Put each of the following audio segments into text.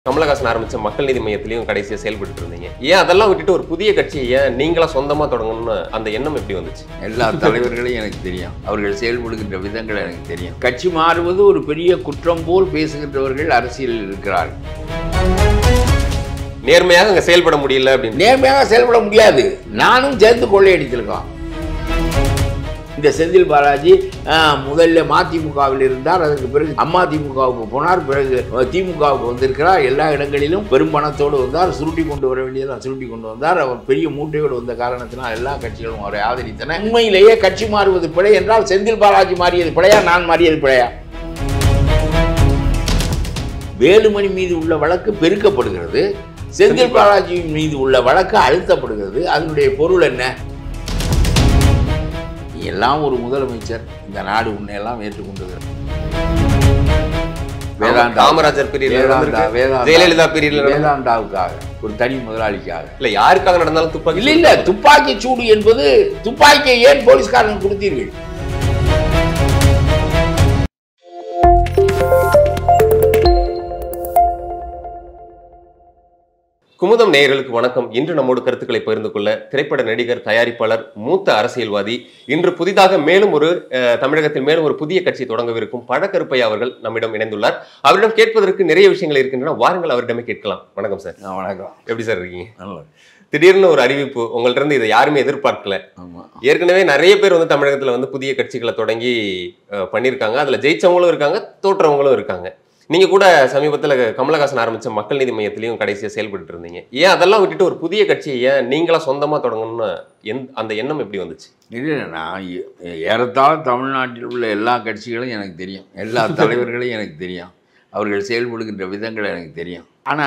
கமலஹாசன் ஆரம்பிச்ச மக்கள் நீதி மையத்திலையும் கடைசியா செயல்பட்டு இருந்தீங்க. ஏன் அதெல்லாம் விட்டுட்டு ஒரு புதிய கட்சியை ஏன் நீங்களா சொந்தமா தொடங்கணும்னு அந்த எண்ணம் எப்படி வந்துச்சு? எல்லா தலைவர்களையும் எனக்கு தெரியும், அவர்கள் செயல்படுகின்ற விதங்கள் எனக்கு தெரியும். கட்சி மாறுவது ஒரு பெரிய குற்றம் போல் பேசுகின்றவர்கள் அரசியலில் இருக்கிறார்கள். நேர்மையாக அங்க செயல்பட முடியல அப்படின்னு. நேர்மையாக செயல்பட முடியாது. நானும் சேர்ந்து கொள்ளையடித்திருக்கோம். இந்த செந்தில் பாலாஜி முதல்ல மதிமுகவில் இருந்தார், அதற்கு பிறகு அதிமுகவுக்கு போனார், பிறகு திமுகவுக்கு வந்திருக்கிறார். எல்லா இடங்களிலும் பெரும் பணத்தோடு வந்தார், சுருட்டி கொண்டு வர வேண்டியதான் சுருட்டி கொண்டு வந்தார். அவர் பெரிய மூட்டையோடு வந்த காரணத்தினால் எல்லா கட்சிகளும் அவரை ஆதரித்தன. உண்மையிலேயே கட்சி மாறுவது பிழை என்றால் செந்தில் பாலாஜி மாறியது பிழையா, நான் மாறியது பிழையா? வேலுமணி மீது உள்ள வழக்கு பெருக்கப்படுகிறது, செந்தில் பாலாஜி மீது உள்ள வழக்கு அழுத்தப்படுகிறது. அதனுடைய பொருள் என்ன? எல்லாம் ஒரு முதலமைச்சர், இந்த நாடு உன்னையெல்லாம் ஏற்றுக்கொண்டது. காமராஜர் ஜெயலலிதா வேதாந்தாவுக்காக, ஒரு தனி முதலாளிக்காக இல்ல, யாருக்காக நடந்தாலும் துப்பாக்கி இல்ல. துப்பாக்கி சூடு என்பது, துப்பாக்கியை ஏன் போலீஸ்காரன் கொடுத்தீர்கள்? குமுதம் நேயர்களுக்கு வணக்கம். இன்று நம்மோடு கருத்துக்களை பகிர்ந்து கொள்ள திரைப்பட நடிகர், தயாரிப்பாளர், மூத்த அரசியல்வாதி, இன்று புதிதாக மேலும் ஒரு தமிழகத்தில் மேலும் ஒரு புதிய கட்சி தொடங்கவிருக்கும் பழ.கருப்பையா அவர்கள் நம்மிடம் இணைந்துள்ளார். அவரிடம் கேட்பதற்கு நிறைய விஷயங்கள் இருக்கின்றன, வாருங்கள் அவரிடமே கேட்கலாம். வணக்கம் சார். வணக்கம். எப்படி சார் இருக்கீங்க? திடீர்னு ஒரு அறிவிப்பு உங்கள்ட்ட இருந்து, இதை யாருமே எதிர்பார்க்கல. ஏற்கனவே நிறைய பேர் வந்து தமிழகத்துல வந்து புதிய கட்சிகளை தொடங்கி பண்ணியிருக்காங்க. அதுல ஜெயிச்சவங்களும் இருக்காங்க, தோற்றவங்களும் இருக்காங்க. நீங்க கூட சமீபத்தில் கமலஹாசன் ஆரம்பிச்ச மக்கள் நீதி மையத்திலையும் கடைசியா செயல்பட்டு இருந்தீங்க. ஏன் அதெல்லாம் விட்டுட்டு ஒரு புதிய கட்சியை ஏன் நீங்களா சொந்தமா தொடங்கணும்னு அந்த எண்ணம் எப்படி வந்துச்சு? இல்லை, நான் ஏறத்தாழ தமிழ்நாட்டில் உள்ள எல்லா கட்சிகளும் எனக்கு தெரியும், எல்லா தலைவர்களையும் எனக்கு தெரியும், அவர்கள் செயல்படுகின்ற விதங்கள் எனக்கு தெரியும்.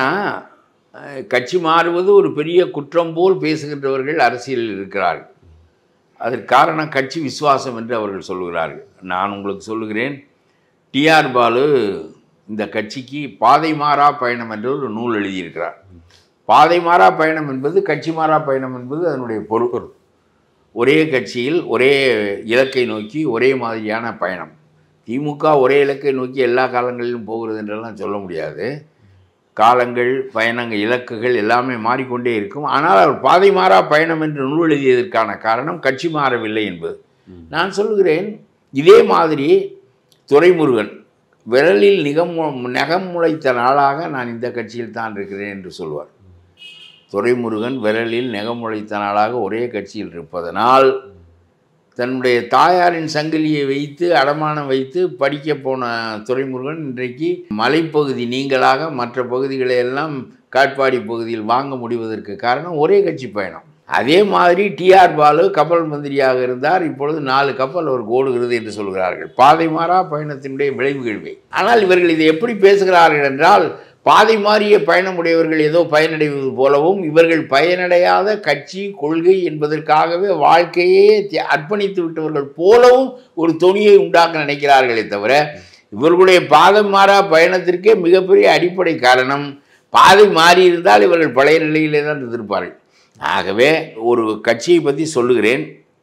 ஆனால் கட்சி மாறுவது ஒரு பெரிய குற்றம் போல் பேசுகின்றவர்கள் அரசியலில் இருக்கிறார்கள். அதற்கு காரணம் கட்சி விசுவாசம் என்று அவர்கள் சொல்லுகிறார்கள். நான் உங்களுக்கு சொல்லுகிறேன், டிஆர் பாலு இந்த கட்சிக்கு பாதை மாறா பயணம் என்று ஒரு நூல் எழுதியிருக்கிறார். பாதை மாறா பயணம் என்பது, கட்சி மாறா பயணம் என்பது அதனுடைய பொருள். ஒரே கட்சியில் ஒரே இலக்கை நோக்கி ஒரே மாதிரியான பயணம். திமுக ஒரே இலக்கை நோக்கி எல்லா காலங்களிலும் போகிறது என்றெல்லாம் சொல்ல முடியாது. காலங்கள், பயணங்கள், இலக்குகள் எல்லாமே மாறிக்கொண்டே இருக்கும். ஆனால் அவர் பாதை மாறா பயணம் என்று நூல் எழுதியதற்கான காரணம் கட்சி மாறவில்லை என்பது. நான் சொல்லுகிறேன், இதே மாதிரி துரைமுருகன் விரலில் நகம் முளைத்த நாளாக நான் இந்த கட்சியில் தான் இருக்கிறேன் என்று சொல்வார். துரைமுருகன் விரலில் நகம் முளைத்த நாளாக ஒரே கட்சியில் இருப்பதனால் தன்னுடைய தாயாரின் சங்கிலியை வைத்து அடமானம் வைத்து படிக்க போன துரைமுருகன் இன்றைக்கு மலைப்பகுதி நீங்களாக மற்ற பகுதிகளை எல்லாம் காட்பாடி பகுதியில் வாங்க முடிவதற்கு காரணம் ஒரே கட்சி பயணம். அதே மாதிரி டிஆர் பாலு கப்பல் மந்திரியாக இருந்தார், இப்பொழுது 4 கப்பல் அவருக்கு ஓடுகிறது என்று சொல்கிறார்கள். பாதை மாறா பயணத்தினுடைய விளைவுகள்வே. ஆனால் இவர்கள் இதை எப்படி பேசுகிறார்கள் என்றால், பாதை மாறிய பயணமுடையவர்கள் ஏதோ பயனடைவது போலவும், இவர்கள் பயனடையாத கட்சி கொள்கை என்பதற்காகவே வாழ்க்கையே அர்ப்பணித்து விட்டவர்கள் போலவும் ஒரு தொனியை உண்டாக்க நினைக்கிறார்களே தவிர, இவர்களுடைய பாதை மாறா பயணத்திற்கே மிகப்பெரிய அடிப்படை காரணம், பாதை மாறி இருந்தால் இவர்கள் பழைய நிலையிலே தான் இருந்திருப்பார்கள். ஆகவே ஒரு கட்சியை பற்றி சொல்லுகிறேன்.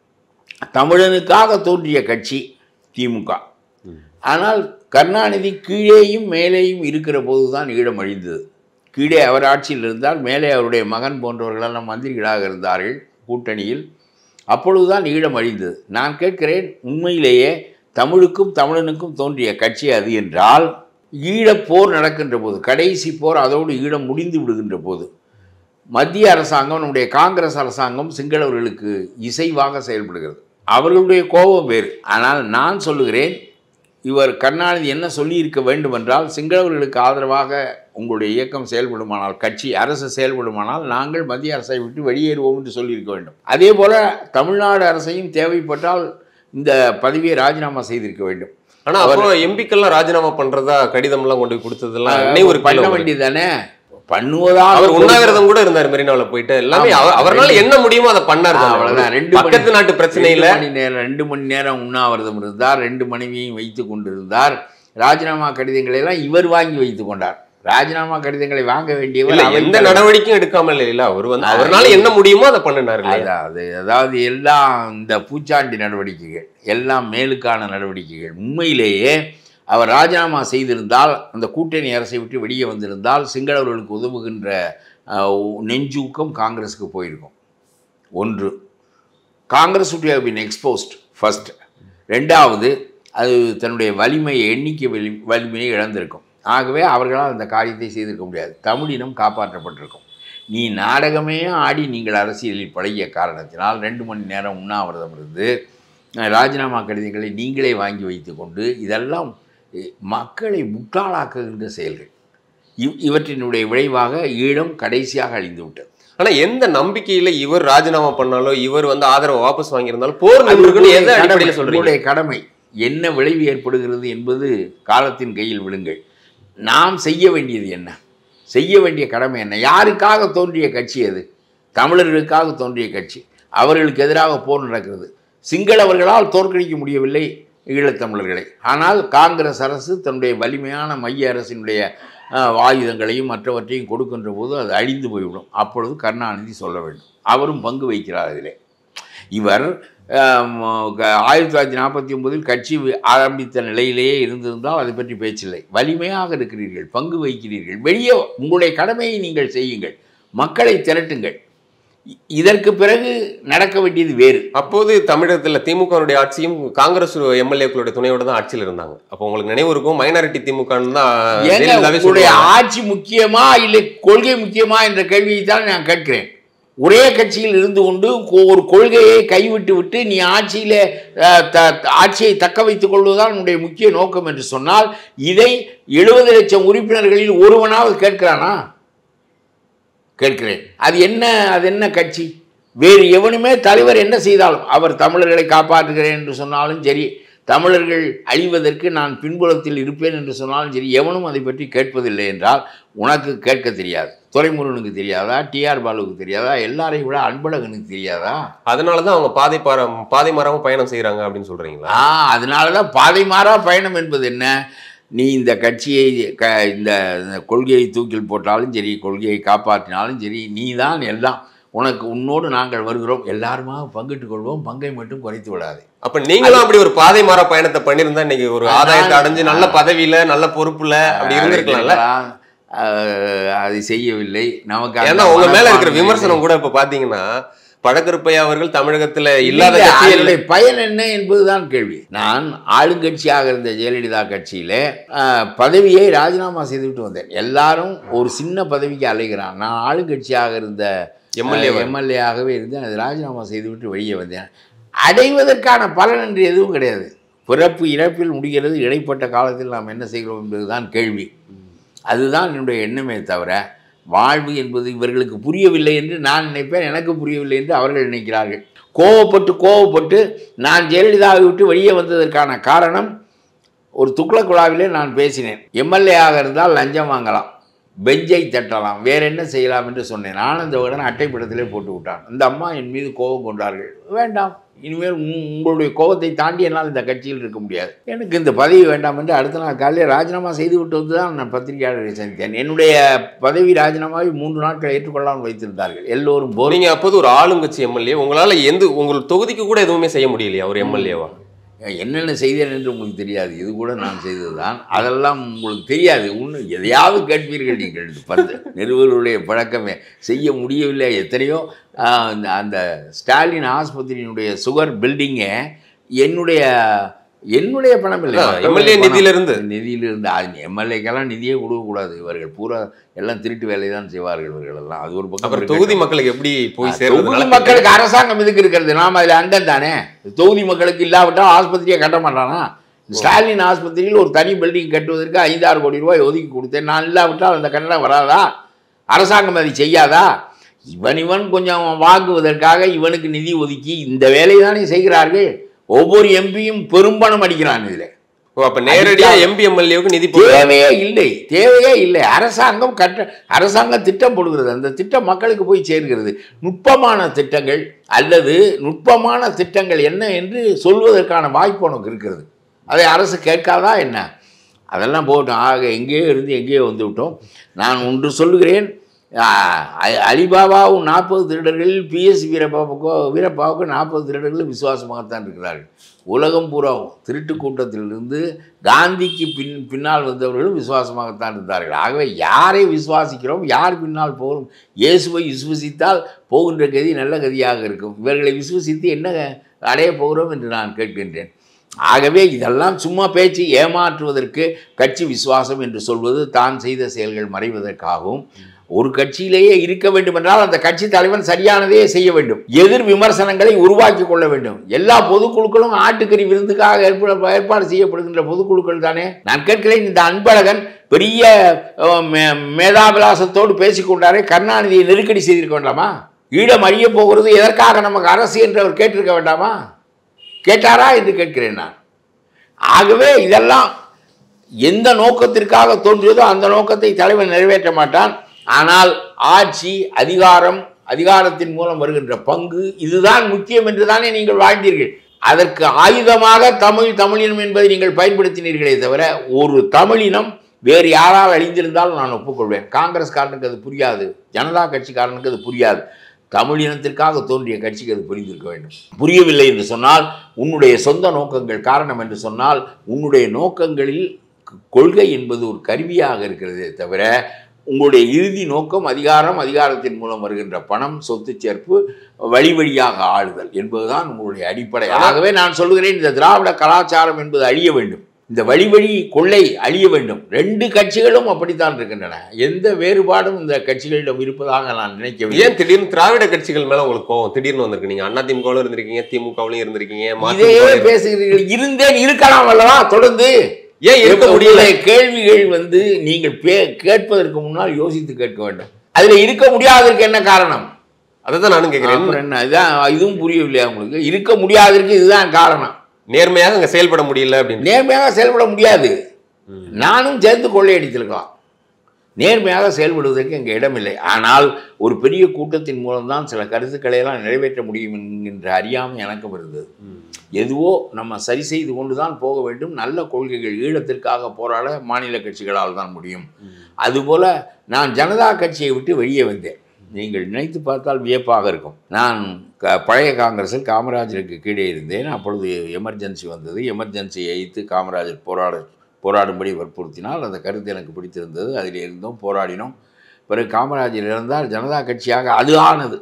தமிழனுக்காக தோன்றிய கட்சி திமுக. ஆனால் கருணாநிதி கீழேயும் மேலேயும் இருக்கிற போது தான் ஈழம் அழிந்தது. கீழே அவர் ஆட்சியில் இருந்தால், மேலே அவருடைய மகன் போன்றவர்களெல்லாம் மந்திரிகளாக இருந்தார்கள் கூட்டணியில். அப்பொழுதுதான் ஈழம் அழிந்தது. நான் கேட்கிறேன், உண்மையிலேயே தமிழுக்கும் தமிழனுக்கும் தோன்றிய கட்சி அது என்றால், ஈழப்போர் நடக்கின்ற போது, கடைசி போர், அதோடு ஈழம் முடிந்து விடுகின்ற போது, மத்திய அரசாங்கம், நம்முடைய காங்கிரஸ் அரசாங்கம் சிங்களவர்களுக்கு இசைவாக செயல்படுகிறது. அவர்களுடைய கோபம் வேறு. ஆனால் நான் சொல்லுகிறேன், இவர் கருணாநிதி என்ன சொல்லியிருக்க வேண்டும் என்றால், சிங்களவர்களுக்கு ஆதரவாக உங்களுடைய இயக்கம் செயல்படுமானால், கட்சி அரசு செயல்படுமானால், நாங்கள் மத்திய அரசை விட்டு வெளியேறுவோம் என்று சொல்லியிருக்க வேண்டும். அதே போல தமிழ்நாடு அரசையும் தேவைப்பட்டால் இந்த பதவியை ராஜினாமா செய்திருக்க வேண்டும். ஆனால் அப்புறம் எம்பிக்கெல்லாம் ராஜினாமா பண்ணுறதா கடிதம்லாம் கொண்டு கொடுத்ததெல்லாம் ஒரு பண்ண வேண்டியதானே. பண்ணுவதாக அவர் உண்ணாவிரதம் கூட இருந்தார் மெரினாவில் போயிட்டு. எல்லாமே அவரால் என்ன முடியுமோ அதை பண்ணார். அவ்வளவுதான். 2 நாட்டு பிரச்சனையில 2 மணி நேரம் உண்ணாவிரதம் இருந்தார், 2 மனைவியையும் வைத்து கொண்டிருந்தார். ராஜினாமா கடிதங்களை எல்லாம் இவர் வாங்கி வைத்துக் கொண்டார். ராஜினாமா கடிதங்களை வாங்க வேண்டியவர் எந்த நடவடிக்கையும் எடுக்காமல் இல்லை. அவரால் என்ன முடியுமோ அதை பண்ணினார். அதாவது எல்லாம் இந்த பூச்சாண்டி நடவடிக்கைகள், எல்லாம் மேலுக்கான நடவடிக்கைகள். உண்மையிலேயே அவர் ராஜினாமா செய்திருந்தால், அந்த கூட்டணி அரசை விட்டு வெளியே வந்திருந்தால், சிங்களவர்களுக்கு உதவுகின்ற நெஞ்சூக்கம் காங்கிரஸுக்கு போயிருக்கும். ஒன்று, Congress would have been exposed first. ரெண்டாவது, அது தன்னுடைய வலிமையை, எண்ணிக்கை வலிமையை இழந்திருக்கும். ஆகவே அவர்களால் அந்த காரியத்தை செய்திருக்க முடியாது. தமிழினம் காப்பாற்றப்பட்டிருக்கும். நீ நாடகமே ஆடி நீங்கள் அரசியலில் பழகிய காரணத்தினால் 2 மணி நேரம் உண்ணாவிரதம் இருந்து ராஜினாமா கடிதங்களை நீங்களே வாங்கி வைத்து கொண்டு, இதெல்லாம் மக்களை முட்டாளாக்குகின்ற செயல்கள். இவற்றினுடைய விளைவாக ஈழம் கடைசியாக அழிந்து விட்டது. ஆனால் எந்த நம்பிக்கையில் இவர் ராஜினாமா பண்ணாலோ, இவர் ஆதரவை வாபஸ் வாங்கியிருந்தாலும் போர் சொல்றீங்க. கடமை என்ன விளைவு ஏற்படுகிறது என்பது காலத்தின் கையில் விடுங்கள். நாம் செய்ய வேண்டியது என்ன, செய்ய வேண்டிய கடமை என்ன? யாருக்காக தோன்றிய கட்சி அது? தமிழர்களுக்காக தோன்றிய கட்சி. அவர்களுக்கு எதிராக போர் நடக்கிறது. சிங்களவர்களால் தோற்கடிக்க முடியவில்லை ஈழத்தமிழர்களை. ஆனால் காங்கிரஸ் அரசு தன்னுடைய வலிமையான மைய அரசினுடைய ஆயுதங்களையும் மற்றவற்றையும் கொடுக்கின்ற போது அது அழிந்து போய்விடும். அப்பொழுது கருணாநிதி சொல்ல வேண்டும். அவரும் பங்கு வைக்கிறார் இதிலே. இவர் 1949 கட்சி ஆரம்பித்த நிலையிலேயே இருந்திருந்தால் அதை பற்றி பேச்சில்லை. வலிமையாக இருக்கிறீர்கள், பங்கு வைக்கிறீர்கள், வெளியே உங்களுடைய கடமையை நீங்கள் செய்யுங்கள், மக்களை திரட்டுங்கள். இதற்கு பிறகு நடக்க வேண்டியது வேறு. அப்போது தமிழகத்தில் திமுகவுடைய ஆட்சியும் காங்கிரஸ் எம்எல்ஏக்களுடைய துணையோடு தான் ஆட்சியில் இருந்தாங்க. அப்போ உங்களுக்கு நினைவு இருக்கும், மைனாரிட்டி திமுக ஆட்சி முக்கியமா இல்லை கொள்கை முக்கியமா என்ற கேள்வியை தான் நான் கேட்கிறேன். ஒரே கட்சியில் இருந்து கொண்டு ஒரு கொள்கையை கைவிட்டு விட்டு நீ ஆட்சியை தக்க வைத்துக் கொள்வதுதான் உன்னுடைய முக்கிய நோக்கம் என்று சொன்னால், இதை 70 லட்சம் உறுப்பினர்களில் ஒருவனாவது கேட்கிறானா? கேட்கிறேன். அது என்ன கட்சி? வேறு எவனுமே தலைவர் என்ன செய்தாலும், அவர் தமிழர்களை காப்பாற்றுகிறேன் என்று சொன்னாலும் சரி, தமிழர்கள் அழிவதற்கு நான் பின்புலத்தில் இருப்பேன் என்று சொன்னாலும் சரி, எவனும் அதை பற்றி கேட்பதில்லை என்றால் உனக்கு கேட்க தெரியாது. துரைமுருகனுக்கு தெரியாதா? டிஆர் பாலுவுக்கு தெரியாதா? எல்லாரையும் விட அன்பழகனுக்கு தெரியாதா? அதனால தான் அவங்க பாதை மாறாமல் பயணம் செய்கிறாங்க அப்படின்னு சொல்கிறீங்களா? அதனால தான் பாதை மாறா பயணம் என்பது என்ன? நீ இந்த கட்சியை இந்த கொள்கையை தூக்கில் போட்டாலும் சரி, கொள்கையை காப்பாற்றினாலும் சரி, நீ தான் எல்லாம், உன்னோடு நாங்கள் வருகிறோம், எல்லாருமா பங்கிட்டுக் கொள்வோம், பங்கை மட்டும் குறைத்து விடாது. அப்ப நீங்களும் அப்படி ஒரு பாதை மாற பயணத்தை பண்ணியிருந்தா இன்னைக்கு ஒரு ஆதாயத்தை அடைஞ்சு நல்ல பதவியில நல்ல பொறுப்புல அப்படி இருந்திருக்கலாம்ல. அதை செய்யவில்லை. நமக்கு உங்க மேல இருக்கிற விமர்சனம் கூட இப்ப பாத்தீங்கன்னா, பழ.கருப்பையா அவர்கள் தமிழகத்தில் இல்லாத பயன் என்ன என்பதுதான் கேள்வி. நான் ஆளுங்கட்சியாக இருந்த ஜெயலலிதா கட்சியில பதவியை ராஜினாமா செய்துவிட்டு வந்தேன். எல்லாரும் ஒரு சின்ன பதவிக்கு அலைகிறான். நான் ஆளுங்கட்சியாக இருந்த எம்எல்ஏ-ஆகவே இருந்து அது ராஜினாமா செய்துவிட்டு வெளியே வந்தேன். அடைவதற்கான பலன் என்று எதுவும் கிடையாது. பிறப்பு இறப்பில் முடிகிறது. இடைப்பட்ட காலத்தில் நாம் என்ன செய்கிறோம் என்பதுதான் கேள்வி. அதுதான் என்னுடைய எண்ணமே தவிர, வாழ்வு என்பது இவர்களுக்கு புரியவில்லை என்று நான் நினைப்பேன், எனக்கு புரியவில்லை என்று அவர்கள் நினைக்கிறார்கள். கோவப்பட்டு நான் ஜெயலலிதாவை விட்டு வெளியே வந்ததற்கான காரணம், ஒரு துக்ளக் விழாவிலே நான் பேசினேன். எம்எல்ஏ-ஆக இருந்தால் லஞ்சம் வாங்கலாம், பெஞ்சை தட்டலாம், வேற என்ன செய்யலாம் என்று சொன்னேன். ஆனந்த விகடன் அட்டைப்படத்திலே போட்டு விட்டான். அந்த அம்மா என் மீது கோபம் கொண்டார்கள். வேண்டாம், இனிமேல் உங்களுடைய கோபத்தை தாண்டி என்னால் இந்த கட்சியில் இருக்க முடியாது, எனக்கு இந்த பதவி வேண்டாம் என்று அடுத்த நாள் காலையில் ராஜினாமா செய்துவிட்டு வந்து தான் நான் பத்திரிகையாளரை சந்தித்தேன். என்னுடைய பதவி ராஜினாமாவை 3 நாட்கள் ஏற்றுக்கொள்ளாமல் வைத்திருந்தார்கள் எல்லோரும். போறீங்க. அப்போது ஒரு ஆளுங்கட்சி எம்எல்ஏ, உங்களால் உங்கள் தொகுதிக்கு கூட எதுவுமே செய்ய முடியலையா ஒரு எம்எல்ஏவா? என்னென்ன செய்தேன் என்று உங்களுக்கு தெரியாது. இது கூட நான் செய்தது தான். அதெல்லாம் உங்களுக்கு தெரியாது. இன்னும் எதையாவது கேட்பீர்கள் நீங்கள். நிறுவனங்களுடைய பழக்கமே. செய்ய முடியவில்லை. எத்தனையோ அந்த ஸ்டாலின் ஆஸ்பத்திரியினுடைய சுகர் பில்டிங்கை என்னுடைய பணம் இல்லை, எம்எல்ஏ நிதியிலிருந்து. எம்எல்ஏக்கெல்லாம் நிதியே கொடுக்கக்கூடாது. இவர்கள் பூரா எல்லாம் திருட்டு வேலையை தான் செய்வார்கள் இவர்கள் எல்லாம். அது ஒரு பக்கம். தொகுதி மக்களுக்கு எப்படி போய் சேரும்? தொகுதி மக்களுக்கு அரசாங்கம் இதுக்கு இருக்கிறது. நாம் அதில் அங்கம் தானே. தொகுதி மக்களுக்கு இல்லாவிட்டால் ஆஸ்பத்திரியை கட்ட மாட்டானா? ஸ்டாலின் ஆஸ்பத்திரியில் ஒரு தனி பில்டிங் கட்டுவதற்கு 5-6 கோடி ரூபாய் ஒதுக்கி கொடுத்தேன். நான் இல்லாவிட்டால் அந்த கட்டணம் வராதா? அரசாங்கம் அதை செய்யாதா? இவன் கொஞ்சம் வாங்குவதற்காக இவனுக்கு நிதி ஒதுக்கி இந்த வேலையை தானே செய்கிறார்கள். ஒவ்வொரு எம்பியும் பெரும்பணம் அடிக்கிறான் இதில். அப்போ நேரடியாக எம்பி எம்எல்ஏவுக்கு நிதி தேவையே இல்லை. அரசாங்கம் திட்டம் போடுகிறது. அந்த திட்டம் மக்களுக்கு போய் சேர்கிறது. நுட்பமான திட்டங்கள் அல்லது நுட்பமான திட்டங்கள் என்ன என்று சொல்வதற்கான வாய்ப்பு உனக்கு இருக்கிறது. அதை அரசு கேட்காதா என்ன? அதெல்லாம் போட்டோம். ஆக எங்கேயோ இருந்து எங்கேயோ வந்து விட்டோம். நான் ஒன்று சொல்லுகிறேன், அலிபாபாவும் 40 திருடர்களில் PS வீரப்பாவுக்கு 40 திருடர்களும் விசுவாசமாகத்தான் இருக்கிறார்கள். உலகம் பூரா திருட்டு கூட்டத்திலிருந்து காந்திக்கு பின்னால் வந்தவர்களும் விசுவாசமாகத்தான் இருந்தார்கள். ஆகவே யாரை விசுவாசிக்கிறோம், யார் பின்னால் போகிறோம்? இயேசுவை விசுவசித்தால் போகின்ற கதி நல்ல கதியாக இருக்கும். இவர்களை விசுவசித்து என்ன அடைய போகிறோம் என்று நான் கேட்கின்றேன். ஆகவே இதெல்லாம் சும்மா பேச்சு, ஏமாற்றுவதற்கு கட்சி விசுவாசம் என்று சொல்வது தான் செய்த செயல்கள் மறைவதற்காகவும், ஒரு கட்சியிலேயே இருக்க வேண்டும் என்றால் அந்த கட்சி தலைவன் சரியானதே செய்ய வேண்டும். எதிர் விமர்சனங்களை உருவாக்கி கொள்ள வேண்டும். எல்லா பொதுக்குழுக்களும் ஆட்டுக்கறி விருந்துக்காக ஏற்பாடு செய்யப்படுகின்ற பொதுக்குழுக்கள் தானே. நான் கேட்கிறேன், இந்த அன்பழகன் பெரிய மேதாவிலாசத்தோடு பேசிக்கொண்டாரே, கருணாநிதியை நெருக்கடி செய்திருக்க வேண்டாமா? ஈழம் அழிய போகிறது, எதற்காக நமக்கு அரசு என்று அவர் கேட்டிருக்க வேண்டாமா? கேட்டாரா என்று கேட்கிறேன் நான். ஆகவே இதெல்லாம் எந்த நோக்கத்திற்காக தோன்றியதோ அந்த நோக்கத்தை தலைவன் நிறைவேற்ற மாட்டான். ஆனால் ஆட்சி, அதிகாரத்தின் மூலம் வருகின்ற பங்கு, இதுதான் முக்கியம் என்று தானே நீங்கள் வாழ்ந்தீர்கள். அதற்கு ஆயுதமாக தமிழினம் என்பதை நீங்கள் பயன்படுத்தினீர்களே தவிர, ஒரு தமிழினம் வேறு யாரால் அழிந்திருந்தாலும் நான் ஒப்புக்கொள்வேன். காங்கிரஸ்காரனுக்கு அது புரியாது, ஜனதா கட்சிக்காரனுக்கு அது புரியாது. தமிழினத்திற்காக தோன்றிய கட்சிக்கு அது புரிந்திருக்க வேண்டும். புரியவில்லை என்று சொன்னால், உன்னுடைய சொந்த நோக்கங்கள் காரணம் என்று சொன்னால், உன்னுடைய நோக்கங்களில் கொள்கை என்பது ஒரு கருவியாக இருக்கிறதே தவிர, உங்களுடைய இறுதி நோக்கம் அதிகாரத்தின் மூலம் வருகின்ற பணம், சொத்து சேர்ப்பு, வழியாக ஆளுதல் என்பதுதான் உங்களுடைய அடிப்படை. ஆகவே நான் சொல்கிறேன், இந்த திராவிட கலாச்சாரம் என்பது அழிய வேண்டும். இந்த வழி கொள்ளை அழிய வேண்டும். 2 கட்சிகளும் அப்படித்தான் இருக்கின்றன. எந்த வேறுபாடும் இந்த கட்சிகளிடம் இருப்பதாக நான் நினைக்கவில்லை. ஏன் திடீர்னு திராவிட கட்சிகள் மேல உங்களுக்கு கோவம் திடீர்னு வந்திருக்கு? நீங்க அதிமுகவிலும் இருந்திருக்கீங்க, திமுகவிலும் இருந்திருக்கீங்க, இதே பேசுகிறீர்கள். இருந்தேன், இருக்கலாம் அல்லவா? தொடர்ந்து ஏன் இருக்க முடியல? கேள்விகள் நீங்கள் கேட்பதற்கு முன்னால் யோசித்து கேட்க வேண்டும். அதுல இருக்க முடியாததற்கு என்ன காரணம்? அதான் நானும் கேட்கிறேன். என்ன இதுவும் புரியவில்லையா உங்களுக்கு? இருக்க முடியாததற்கு இதுதான் காரணம். நேர்மையாக அங்க செயல்பட முடியல அப்படின்னு. நேர்மையாக செயல்பட முடியாது. நானும் சேர்ந்து கொள்ளையடித்திருக்கலாம். நேர்மையாக செயல்படுவதற்கு இங்கே இடமில்லை. ஆனால் ஒரு பெரிய கூட்டத்தின் மூலம்தான் சில கருத்துக்களை எல்லாம் நிறைவேற்ற முடியும் என்கின்ற அறியாமை எனக்கும் இருந்தது. எதுவோ நம்ம சரி செய்து கொண்டு தான் போக வேண்டும். நல்ல கொள்கைகள், ஈழத்திற்காக போராட மாநில கட்சிகளால் தான் முடியும். அதுபோல நான் ஜனதா கட்சியை விட்டு வெளியே வந்தேன். நீங்கள் நினைத்து பார்த்தால் வியப்பாக இருக்கும். நான் பழைய காங்கிரஸில் காமராஜருக்கு கீழே இருந்தேன். அப்பொழுது எமர்ஜென்சி வந்தது. எமர்ஜென்சியை எதிர்த்து காமராஜர் போராடும்படி வற்புறுத்தினால் அந்த கருத்து எனக்கு பிடித்திருந்தது. அதில் இருந்தோம், போராடினோம். பிறகு காமராஜர் இறந்தால் ஜனதா கட்சியாக அது ஆனது.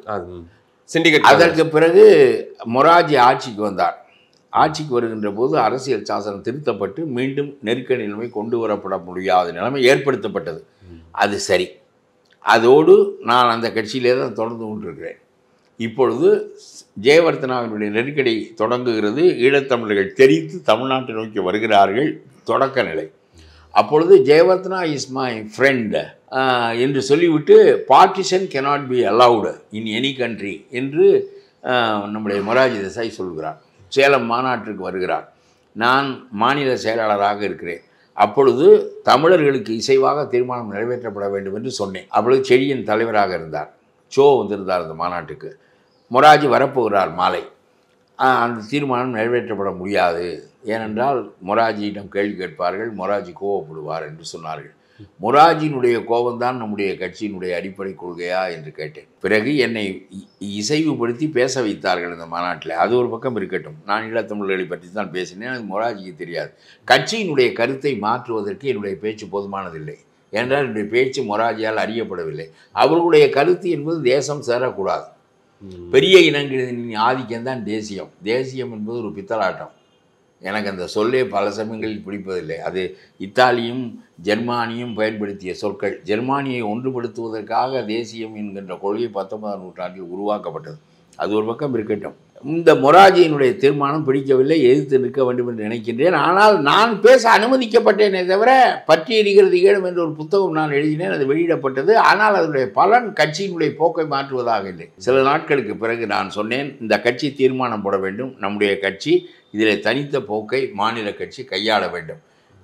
அதற்கு பிறகு மொராஜி ஆட்சிக்கு வந்தார். ஆட்சிக்கு வருகின்ற போது அரசியல் சாசனம் திருத்தப்பட்டு மீண்டும் நெருக்கடி நிலைமை கொண்டு வரப்பட முடியாத நிலைமை ஏற்படுத்தப்பட்டது. அது சரி. அதோடு நான் அந்த கட்சியிலே தான் தொடர்ந்து கொண்டிருக்கிறேன். இப்பொழுது ஜெயவர்த்தனாவினுடைய நெருக்கடி தொடங்குகிறது. ஈழத்தமிழர்கள் தெரிவித்து தமிழ்நாட்டை நோக்கி வருகிறார்கள். தொடக்க நிலை. அப்பொழுது ஜெயவர்த்தனா இஸ் மை ஃப்ரெண்ட் என்று சொல்லிவிட்டு partition cannot be allowed in any country என்று நம்முடைய மொராஜி தேசாய் சொல்கிறார். சேலம் மாநாட்டிற்கு வருகிறார். நான் மாநில செயலாளராக இருக்கிறேன். அப்பொழுது தமிழர்களுக்கு இசைவாக தீர்மானம் நிறைவேற்றப்பட வேண்டும் என்று சொன்னேன். அப்பொழுது செடியின் தலைவராக இருந்தார். வந்திருந்தார் அந்த மாநாட்டுக்கு. மொராஜி வரப்போகிறார் மாலை. அந்த தீர்மானம் நிறைவேற்றப்பட முடியாது, ஏனென்றால் மொராஜியிடம் கேள்வி கேட்பார்கள், மொராஜி கோவப்படுவார் என்று சொன்னார்கள். மொராஜியினுடைய கோபம்தான் நம்முடைய கட்சியினுடைய அடிப்படை கொள்கையா என்று கேட்டேன். பிறகு என்னை இசைவுபடுத்தி பேச வைத்தார்கள் இந்த மாநாட்டில். அது ஒரு பக்கம் இருக்கட்டும். நான் ஈழத்தமிழர்களை பற்றி தான் பேசினேன். அது மொராஜிக்கு தெரியாது. கட்சியினுடைய கருத்தை மாற்றுவதற்கு என்னுடைய பேச்சு போதுமானதில்லை. என்றால் என்னுடைய பேச்சு மொராஜியால் அறியப்படவில்லை. அவர்களுடைய கருத்து என்பது தேசம் சேரக்கூடாது. பெரிய இனங்களின் ஆதிக்கம்தான் தேசியம். தேசியம் என்பது ஒரு பித்தலாட்டம். எனக்கு அந்த சொல்லே பல சமயங்களில் பிடிப்பதில்லை. அது இத்தாலியும் ஜெர்மானியும் பயன்படுத்திய சொற்கள். ஜெர்மானியை ஒன்றுபடுத்துவதற்காக தேசியம் என்கின்ற கொள்கை 19ஆம் நூற்றாண்டில் உருவாக்கப்பட்டது. அது ஒரு பக்கம் இருக்கட்டும். இந்த மொராஜியினுடைய தீர்மானம் பிடிக்கவில்லை, எதிர்த்து நிற்க வேண்டும் என்று நினைக்கின்றேன். ஆனால் நான் பேச அனுமதிக்கப்பட்டேனே தவிர, பற்றி எரிகிறது ஈழம் என்ற ஒரு புத்தகம் நான் எழுதினேன். அது வெளியிடப்பட்டது. ஆனால் அதனுடைய பலன் கட்சியினுடைய போக்கை மாற்றுவதாக இல்லை. சில நாட்களுக்கு பிறகு நான் சொன்னேன், இந்த கட்சி தீர்மானம் போட வேண்டும். நம்முடைய கட்சி இதில் தனித்த போக்கை மாநில கட்சி கையாள வேண்டும்.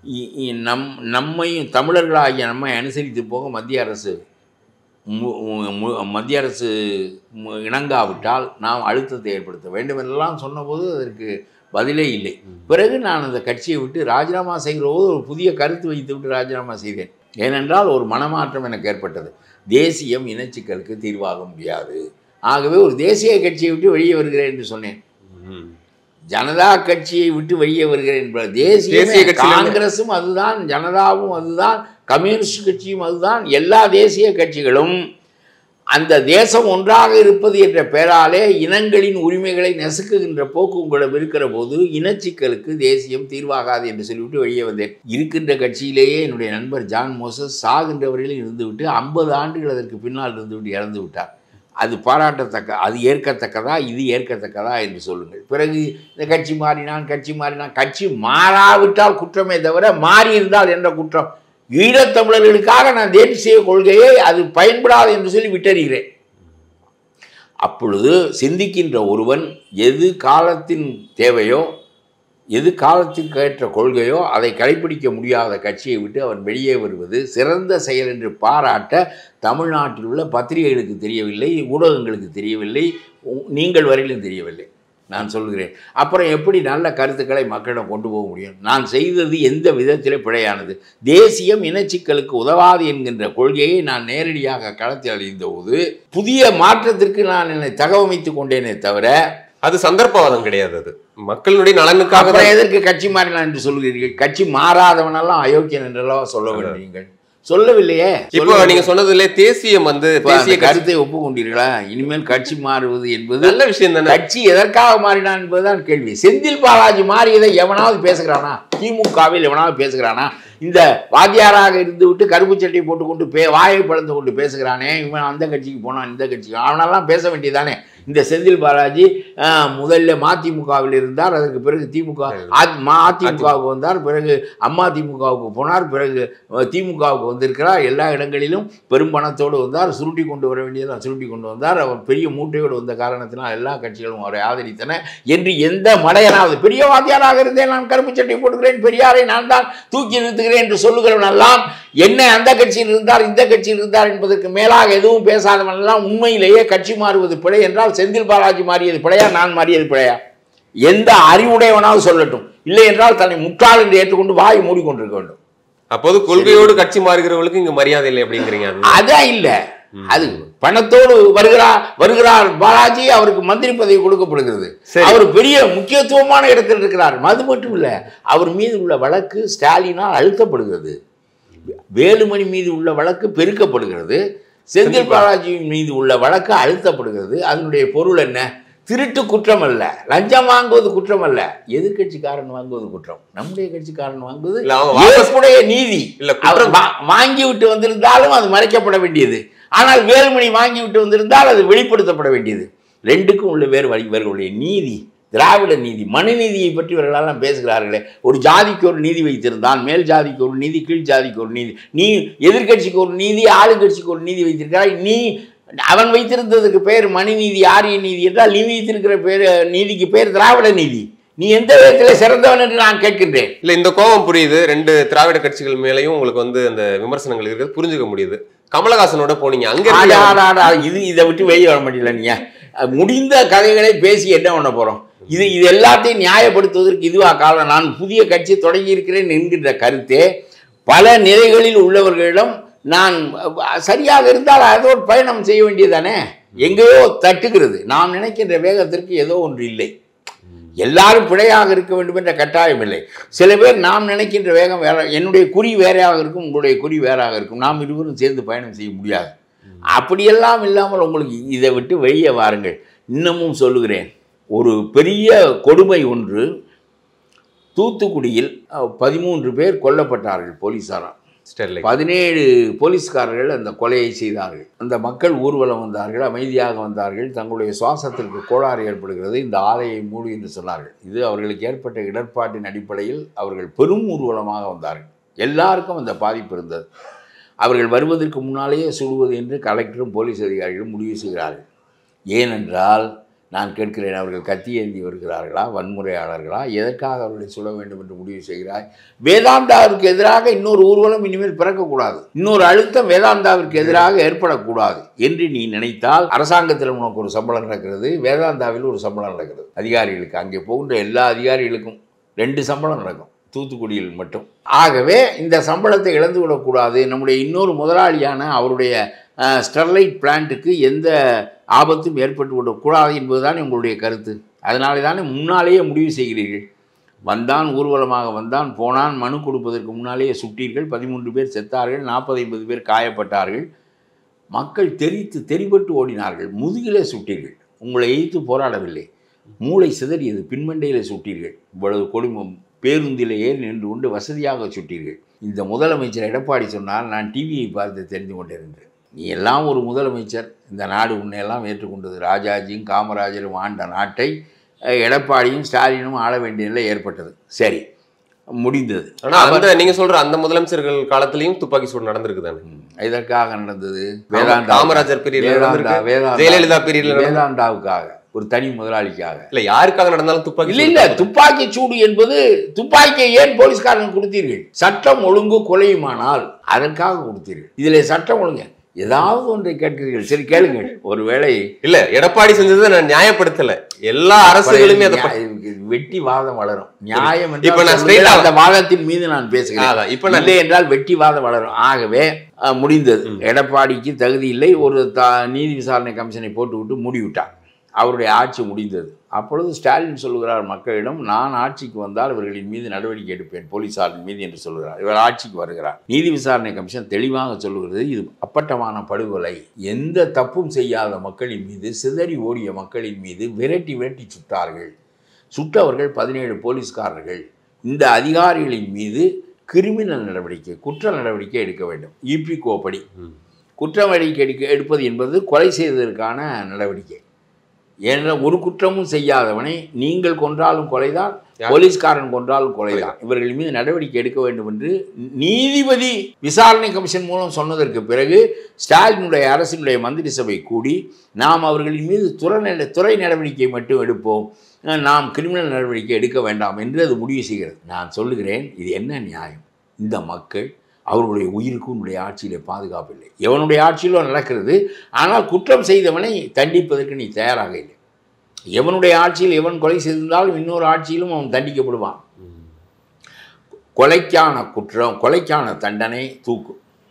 நம்மையும் தமிழர்களாகிய நம்மை அனுசரித்து போக மத்திய அரசு இணங்காவிட்டால் நாம் அழுத்தத்தை ஏற்படுத்த வேண்டும் என்றெல்லாம் சொன்னபோது அதற்கு பதிலே இல்லை. பிறகு நான் அந்த கட்சியை விட்டு ராஜினாமா செய்கிற போது ஒரு புதிய கருத்து வைத்து விட்டு ராஜினாமா செய்தேன். ஏனென்றால் ஒரு மனமாற்றம் எனக்கு ஏற்பட்டது. தேசியம் இனச்சிக்கலுக்கு தீர்வாக முடியாது. ஆகவே ஒரு தேசிய கட்சியை விட்டு வெளியே வருகிறேன் என்று சொன்னேன். ஜனதா கட்சியை விட்டு வெளியே வருகிறேன் என்பது தேசிய காங்கிரஸும் அதுதான், ஜனதாவும் அதுதான், கம்யூனிஸ்ட் கட்சியும் அதுதான். எல்லா தேசிய கட்சிகளும் அந்த தேசம் ஒன்றாக இருப்பது என்ற பெயராலே இனங்களின் உரிமைகளை நசுக்குகின்ற போக்கு உங்களிடம் இருக்கிற போது இனச்சிக்கலுக்கு தேசியம் தீர்வாகாது என்று சொல்லிவிட்டு வெளியே வந்தேன். இருக்கின்ற கட்சியிலேயே என்னுடைய நண்பர் ஜான் மோசஸ் சாகின்றவரையிலும் இருந்துவிட்டு 50 ஆண்டுகள் அதற்கு பின்னால் இருந்துவிட்டு இறந்து விட்டார். அது பாராட்டத்தக்க, அது ஏற்கத்தக்கதா, இது ஏற்கத்தக்கதா என்று சொல்லுங்கள். பிறகு இந்த கட்சி மாறினான், கட்சி மாறாவிட்டால் குற்றமே தவிர மாறி இருந்தால் என்ற குற்றம்? ஈழத்தமிழர்களுக்காக நான் தேசிய கொள்கையை அது பயன்படாது என்று சொல்லி விட்டறிகிறேன். அப்பொழுது சிந்திக்கின்ற ஒருவன் எது காலத்தின் தேவையோ, எது காலத்திற்கு ஏற்ற கொள்கையோ அதை கடைபிடிக்க முடியாத கட்சியை விட்டு அவன் வெளியே வருவது சிறந்த செயல் என்று பாராட்ட தமிழ்நாட்டில் உள்ள பத்திரிகைகளுக்கு தெரியவில்லை, ஊடகங்களுக்கு தெரியவில்லை, நீங்கள் வரையிலும் தெரியவில்லை. நான் சொல்கிறேன். அப்புறம் எப்படி நல்ல கருத்துக்களை மக்களிடம் கொண்டு போக முடியும்? நான் செய்தது எந்த விதத்திலே பிழையானது? தேசியம் இனச்சிக்கலுக்கு உதவாது என்கின்ற கொள்கையை நான் நேரடியாக களத்தில் அறிந்தபோது புதிய மாற்றத்திற்கு நான் என்னை தகவமைத்துக் கொண்டேனே தவிர அது சந்தர்ப்பவாதம் கிடையாது. அது மக்களுடைய நலனுக்காக. எதற்கு கட்சி மாறினான் என்று சொல்கிறீர்கள்? கட்சி மாறாதவனெல்லாம் அயோக்கியன் என்றெல்லாம் சொல்ல வேண்டியீர்கள். சொல்லவில்லையே. இப்போ நீங்க சொன்னதுல தேசியம் தேசிய கருத்தை ஒப்புக்கொண்டீர்களா? இனிமேல் கட்சி மாறுவது என்பது நல்ல விஷயம் தானே. கட்சி எதற்காக மாறினான் என்பதுதான் கேள்வி. செந்தில் பாலாஜி மாறியதை எவனாவது பேசுகிறானா? திமுகவில் எவனாவது பேசுகிறானா? இந்த வாத்தியாராக இருந்து விட்டு கருப்பு சட்டை போட்டுக்கொண்டு வாயை பழந்து கொண்டு பேசுகிறானே, இவன் அந்த கட்சிக்கு போனான், இந்த கட்சிக்கு, அவனெல்லாம் பேச வேண்டியதானே. இந்த செந்தில் பாலாஜி முதல்ல மதிமுகவில் இருந்தார், அதற்கு பிறகு அதிமுகவுக்கு வந்தார், பிறகு அம்மா திமுகவுக்கு போனார், பிறகு திமுகவுக்கு வந்திருக்கிறார். எல்லா இடங்களிலும் பெரும் பணத்தோடு வந்தார், சுருட்டி கொண்டு வர வேண்டியதான் சுருட்டி கொண்டு வந்தார். அவர் பெரிய மூட்டையோடு வந்த காரணத்தினால் எல்லா கட்சிகளும் அவரை ஆதரித்தன என்று எந்த மடையனாவது பெரிய வாத்தியாராக இருந்தேன், நான் கருப்பு சட்டை போட்டுக்கிறேன், பெரியாரை நான் தான் தூக்கி நிறுத்துகிறேன் என்று சொல்லுகிறவன் எல்லாம் என்ன அந்த கட்சியில் இருந்தார், இந்த கட்சியில் இருந்தார் என்பதற்கு மேலாக எதுவும் பேசாதவன் எல்லாம் உண்மையிலேயே கட்சி மாறுவது பிழை என்றால் செந்தில் பாலாஜி மாறியது பிழையா, நான் மாறியது பிழையா? எந்த அறிவுடையவனாவது சொல்லட்டும். இல்லை என்றால் தன்னை முட்டாள் என்று ஏற்றுக்கொண்டு வாய் மூடிக்கொண்டிருக்க வேண்டும். அப்போது கொள்கையோடு கட்சி மாறுகிறவர்களுக்கு இங்க மரியாதை இல்லை அப்படிங்கிறீங்க? அதான் இல்ல, அது பணத்தோடு வருகிறார் பாலாஜி, அவருக்கு மந்திரி பதவி கொடுக்கப்படுகிறது, அவர் பெரிய முக்கியத்துவமான இடத்தில் இருக்கிறார். அது மட்டும் இல்ல, அவர் மீது உள்ள வழக்கு ஸ்டாலினால் அழுத்தப்படுகிறது, வேலுமணி மீது உள்ள வழக்கு பெருக்கப்படுகிறது, செந்தில் பாலாஜி மீது உள்ள வழக்கு அழுத்தப்படுகிறது. அதனுடைய பொருள் என்ன? திருட்டு குற்றம் அல்ல, லஞ்சம் வாங்குவது குற்றம் அல்ல, எதிர்கட்சிக்காரன் வாங்குவது குற்றம். நம்முடைய கட்சிக்காரன் வாங்குவது நீதி. வாங்கி விட்டு வந்திருந்தாலும் அது மறைக்கப்பட வேண்டியது, ஆனால் வேலுமணி வாங்கி விட்டு வந்திருந்தால் அது வெளிப்படுத்தப்பட வேண்டியது. ரெண்டுக்கும் உள்ள வேறுகளுடைய நீதி, திராவிட நீதி, மனுநீதியை பற்றி இவர்களெல்லாம் பேசுகிறார்களே. ஒரு ஜாதிக்கு ஒரு நீதி வைத்திருந்தான், மேல் ஜாதிக்கு ஒரு நீதி, கீழ் ஜாதிக்கு ஒரு நீதி. நீ எதிர்கட்சிக்கு ஒரு நீதி, ஆளுங்கட்சிக்கு ஒரு நீதி வைத்திருக்கிறாய். நீ அவன் வைத்திருந்ததுக்கு பேர் மனுநீதி, ஆரிய நீதி என்றால் நீ வைத்திருக்கிற பேர் நீதிக்கு பேர் திராவிட நீதி. நீ எந்த விதத்தில் சிறந்தவன் என்று நான் கேட்கின்றேன். இல்லை, இந்த கோபம் புரியுது. ரெண்டு திராவிட கட்சிகள் மேலேயும் உங்களுக்கு அந்த விமர்சனங்கள் இருக்கிறது புரிஞ்சுக்க முடியுது. கமலஹாசனோட போனீங்க, அங்க இதை விட்டு வெளியே வர முடியல. நீங்க முடிந்த கதைகளை பேசி என்ன பண்ண போறோம்? இது எல்லாத்தையும் நியாயப்படுத்துவதற்கு இதுவா காலம்? நான் புதிய கட்சி தொடங்கி இருக்கிறேன் என்கின்ற கருத்தே பல நிலைகளில் உள்ளவர்களிடம் நான் சரியாக இருந்தால் அதோடு பயணம் செய்ய வேண்டியதானே. எங்கேயோ தட்டுகிறது. நாம் நினைக்கின்ற வேகத்திற்கு ஏதோ ஒன்று இல்லை. எல்லாரும் பிழையாக இருக்க வேண்டும் என்ற கட்டாயம் இல்லை. சில பேர் நாம் நினைக்கின்ற வேகம் வேற, என்னுடைய குறி வேறையாக இருக்கும், உங்களுடைய குறி வேறாக இருக்கும், நாம் இருவரும் சேர்ந்து பயணம் செய்ய முடியாது. அப்படியெல்லாம் இல்லாமல் உங்களுக்கு இதை விட்டு வெளியே வாருங்கள். இன்னமும் சொல்லுகிறேன், ஒரு பெரிய கொடுமை ஒன்று. தூத்துக்குடியில் 13 பேர் கொல்லப்பட்டார்கள் போலீஸாரால். 17 போலீஸ்காரர்கள் அந்த கொலையை செய்தார்கள். அந்த மக்கள் ஊர்வலம் வந்தார்கள், அமைதியாக வந்தார்கள். தங்களுடைய சுவாசத்திற்கு கோளாறு ஏற்படுகிறது, இந்த ஆலையை மூடு என்று சொன்னார்கள். இது அவர்களுக்கு ஏற்பட்ட இடர்பாட்டின் அடிப்படையில் அவர்கள் பெரும் ஊர்வலமாக வந்தார்கள். எல்லாருக்கும் அந்த பாதிப்பு இருந்தது. அவர்கள் வருவதற்கு முன்னாலேயே சுடுவது என்று கலெக்டரும் போலீஸ் அதிகாரிகளும் முடிவு செய்கிறார்கள். ஏனென்றால் நான் கேட்கிறேன், அவர்கள் கத்தி ஏந்தி வருகிறார்களா, வன்முறையாளர்களா, எதற்காக அவர்களை சொல்ல வேண்டும் என்று முடிவு செய்கிறாய்? வேதாந்தாவிற்கு எதிராக இன்னொரு ஊர்வலம் இனிமேல் பிறக்கக்கூடாது, இன்னொரு அழுத்தம் வேதாந்தாவிற்கு எதிராக ஏற்படக்கூடாது என்று நீ நினைத்தால், அரசாங்கத்தில் உனக்கு ஒரு சம்பளம் நடக்கிறது, வேதாந்தாவில் ஒரு சம்பளம் நடக்கிறது. அதிகாரிகளுக்கு, அங்கே போகின்ற எல்லா அதிகாரிகளுக்கும் 2 சம்பளம் நடக்கும், தூத்துக்குடியில் மட்டும். ஆகவே இந்த சம்பளத்தை இழந்து விடக்கூடாது. நம்முடைய இன்னொரு முதலாளியான அவருடைய ஸ்டெர்லைட் பிளான்ட்டுக்கு எந்த ஆபத்தும் ஏற்பட்டு விடக்கூடாது என்பதுதான் உங்களுடைய கருத்து. அதனாலே தானே முன்னாலேயே முடிவு செய்கிறீர்கள். வந்தான், ஊர்வலமாக வந்தான், போனான், மனு கொடுப்பதற்கு முன்னாலேயே சுட்டீர்கள். 13 பேர் செத்தார்கள், 40-50 பேர் காயப்பட்டார்கள். மக்கள் தெரிபட்டு ஓடினார்கள். முதுகிலே சுட்டீர்கள். உங்களை எதிர்த்து போராடவில்லை. மூளை சிதறியது, பின்மண்டையில் சுட்டீர்கள். இவ்வளவு கொடுமை. பேருந்திலே ஏறி நின்று கொண்டு வசதியாக சுட்டீர்கள். இந்த முதலமைச்சர் எடப்பாடி சொன்னால் நான் டிவியை பார்த்து தெரிந்து கொண்டிருந்தேன். நீ எல்லாம் ஒரு முதலமைச்சர், இந்த நாடு உன்னையெல்லாம் ஏற்றுக்கொண்டது. ராஜாஜியும் காமராஜரும் ஆண்ட நாட்டை எடப்பாடியும் ஸ்டாலினும் ஆள வேண்டிய நிலை ஏற்பட்டது. சரி, முடிந்தது. ஆனால் நீங்க சொல்ற அந்த முதலமைச்சர்கள் காலத்திலையும் துப்பாக்கி சூடு நடந்திருக்குதானே? இதற்காக நடந்தது. காமராஜர் பீரியட்ல, ஜெயலலிதா பீரியட்ல, வேதாந்தாவுக்காக, ஒரு தனி முதலாளிக்காக இல்ல, யாருக்காக நடந்தாலும் துப்பாக்கி இல்ல. துப்பாக்கி சூடு என்பது துப்பாக்கியை ஏன் போலீஸ்காரன் கொடுத்தீர்கள்? சட்டம் ஒழுங்கு குலையுமானால் அதற்காக கொடுத்தீர்கள். இதுல சட்டம் ஒழுங்கு ஏதாவது ஒன்றை கேட்கிறீர்கள். சரி, கேளுங்கள். ஒருவேளை இல்ல, எடப்பாடி செஞ்சதை நான் நியாயப்படுத்தல. எல்லா அரசுகளுமே வெட்டி வாதம் வளரும். நியாயம் அந்த வாதத்தின் மீது நான் பேசுகிறேன். இப்ப இல்லை என்றால் வெட்டி வாதம் வளரும். ஆகவே முடிந்தது. எடப்பாடிக்கு தகுதி இல்லை. ஒரு நீதி விசாரணை கமிஷனை போட்டுவிட்டு மூடிவிட்டார். அவருடைய ஆட்சி முடிந்தது. அப்பொழுது ஸ்டாலின் சொல்லுகிறார் மக்களிடம், நான் ஆட்சிக்கு வந்தால் இவர்களின் மீது நடவடிக்கை எடுப்பேன், போலீசாரின் மீது என்று சொல்கிறார். இவர் ஆட்சிக்கு வருகிறார். நீதி விசாரணை கமிஷன் தெளிவாக சொல்லுகிறது, இது அப்பட்டமான படுகொலை. எந்த தப்பும் செய்யாத மக்களின் மீது, சிதறி ஓடிய மக்களின் மீது விரட்டி சுட்டார்கள். சுட்டவர்கள் 17 போலீஸ்காரர்கள். இந்த அதிகாரிகளின் மீது கிரிமினல் நடவடிக்கை, குற்ற நடவடிக்கை எடுக்க வேண்டும். இபிகோ படி குற்ற நடவடிக்கை எடுப்பது என்பது கொலை செய்ததற்கான நடவடிக்கை. என்ற ஒரு குற்றமும் செய்யாதவனை நீங்கள் கொன்றாலும் கொலைதான், போலீஸ்காரன் கொன்றாலும் கொலைதான். இவர்கள் மீது நடவடிக்கை எடுக்க வேண்டும் என்று நீதிபதி விசாரணை கமிஷன் மூலம் சொன்னதற்கு பிறகு ஸ்டாலினுடைய அரசினுடைய மந்திரி சபை கூடி, நாம் அவர்களின் மீது துறை நடவடிக்கை மட்டும் எடுப்போம், நாம் கிரிமினல் நடவடிக்கை எடுக்க வேண்டாம் என்று அது முடிவு செய்கிறது. நான் சொல்லுகிறேன், இது என்ன நியாயம்? இந்த மக்கள் அவர்களுடைய உயிருக்கும் உன்னுடைய ஆட்சியிலே பாதுகாப்பு இல்லை. எவனுடைய ஆட்சியிலோ நடக்கிறது. ஆனால் குற்றம் செய்தவனை தண்டிப்பதற்கு நீ தயாராக இல்லை. எவனுடைய ஆட்சியில் எவன் கொலை செய்திருந்தாலும் இன்னொரு ஆட்சியிலும் அவன் தண்டிக்கப்படுவான். கொலைக்கான குற்றம், கொலைக்கான தண்டனை தூக்கு.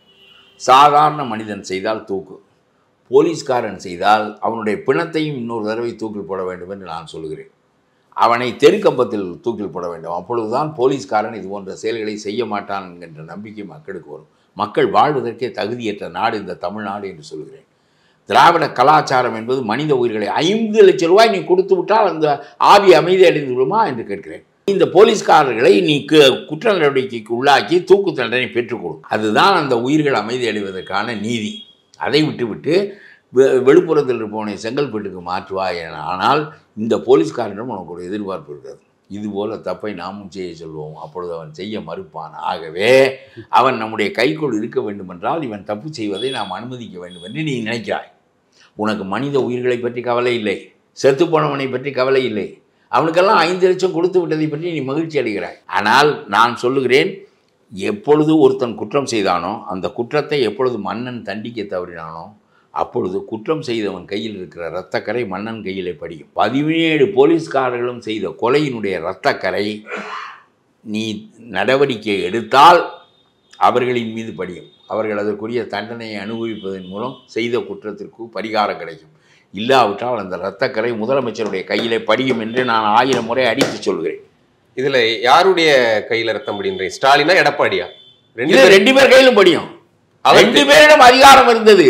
சாதாரண மனிதன் செய்தால் தூக்கு. போலீஸ்காரன் செய்தால் அவனுடைய பிணத்தையும் இன்னொரு தடவை தூக்கில் போட வேண்டும் என்று நான் சொல்கிறேன். அவனை தெருக்கம்பத்தில் தூக்கில் போட வேண்டும். அப்பொழுதுதான் போலீஸ்காரன் இது போன்ற செயல்களை செய்ய மாட்டான் என்கின்ற நம்பிக்கை மக்களுக்கு வரும். மக்கள் வாழ்வதற்கே தகுதியற்ற நாடு இந்த தமிழ்நாடு என்று சொல்கிறேன். திராவிட கலாச்சாரம் என்பது மனித உயிர்களை 5 லட்சம் ரூபாய் நீ கொடுத்து விட்டால் அந்த ஆவி அமைதி அடைந்து விடுமா என்று கேட்கிறேன். இந்த போலீஸ்காரர்களை நீ குற்ற நடவடிக்கைக்கு உள்ளாக்கி தூக்கு தண்டனை பெற்றுக்கொடு. அதுதான் அந்த உயிர்கள் அமைதி அடைவதற்கான நீதி. அதை விட்டுவிட்டு வெளிப்புறத்தில் இருப்பவனை செங்கல்பட்டுக்கு மாற்றுவாய். ஆனால் இந்த போலீஸ்காரனிடம் உனக்கு ஒரு எதிர்பார்ப்பு இருக்கிறது. இதுபோல் தப்பை நாமும் செய்ய சொல்வோம். அப்பொழுது அவன் செய்ய மறுப்பான். ஆகவே அவன் நம்முடைய கைக்குள் இருக்க வேண்டுமென்றால் இவன் தப்பு செய்வதை நாம் அனுமதிக்க வேண்டும் என்று நீ நினைக்கிறாய். உனக்கு மனித உயிர்களை பற்றி கவலை இல்லை, செத்துப்போனவனை பற்றி கவலை இல்லை. அவனுக்கெல்லாம் 5 லட்சம் கொடுத்து விட்டதை பற்றி நீ மகிழ்ச்சி அடைகிறாய். ஆனால் நான் சொல்லுகிறேன், எப்பொழுது ஒருத்தன் குற்றம் செய்தானோ, அந்த குற்றத்தை எப்பொழுது மன்னன் தண்டிக்க தவறினானோ, அப்பொழுது குற்றம் செய்தவன் கையில் இருக்கிற இரத்தக்கரை மன்னன் கையிலே படியும். 17 போலீஸ்காரர்களும் செய்த கொலையினுடைய இரத்தக்கரை நீ நடவடிக்கை எடுத்தால் அவர்களின் மீது படியும். அவர்கள் அதற்குரிய தண்டனையை அனுபவிப்பதன் மூலம் செய்த குற்றத்திற்கு பரிகாரம் கிடைக்கும். இல்லாவிட்டால் அந்த இரத்தக்கரை முதலமைச்சருடைய கையிலே படியும் என்று நான் 1000 முறை அடித்து சொல்கிறேன். இதில் யாருடைய கையில் ரத்தம் படின்றேன்? ஸ்டாலினா எடப்பாடியா? 2 பேர் கையிலும் படியும். 2 பேரிடம் அதிகாரம்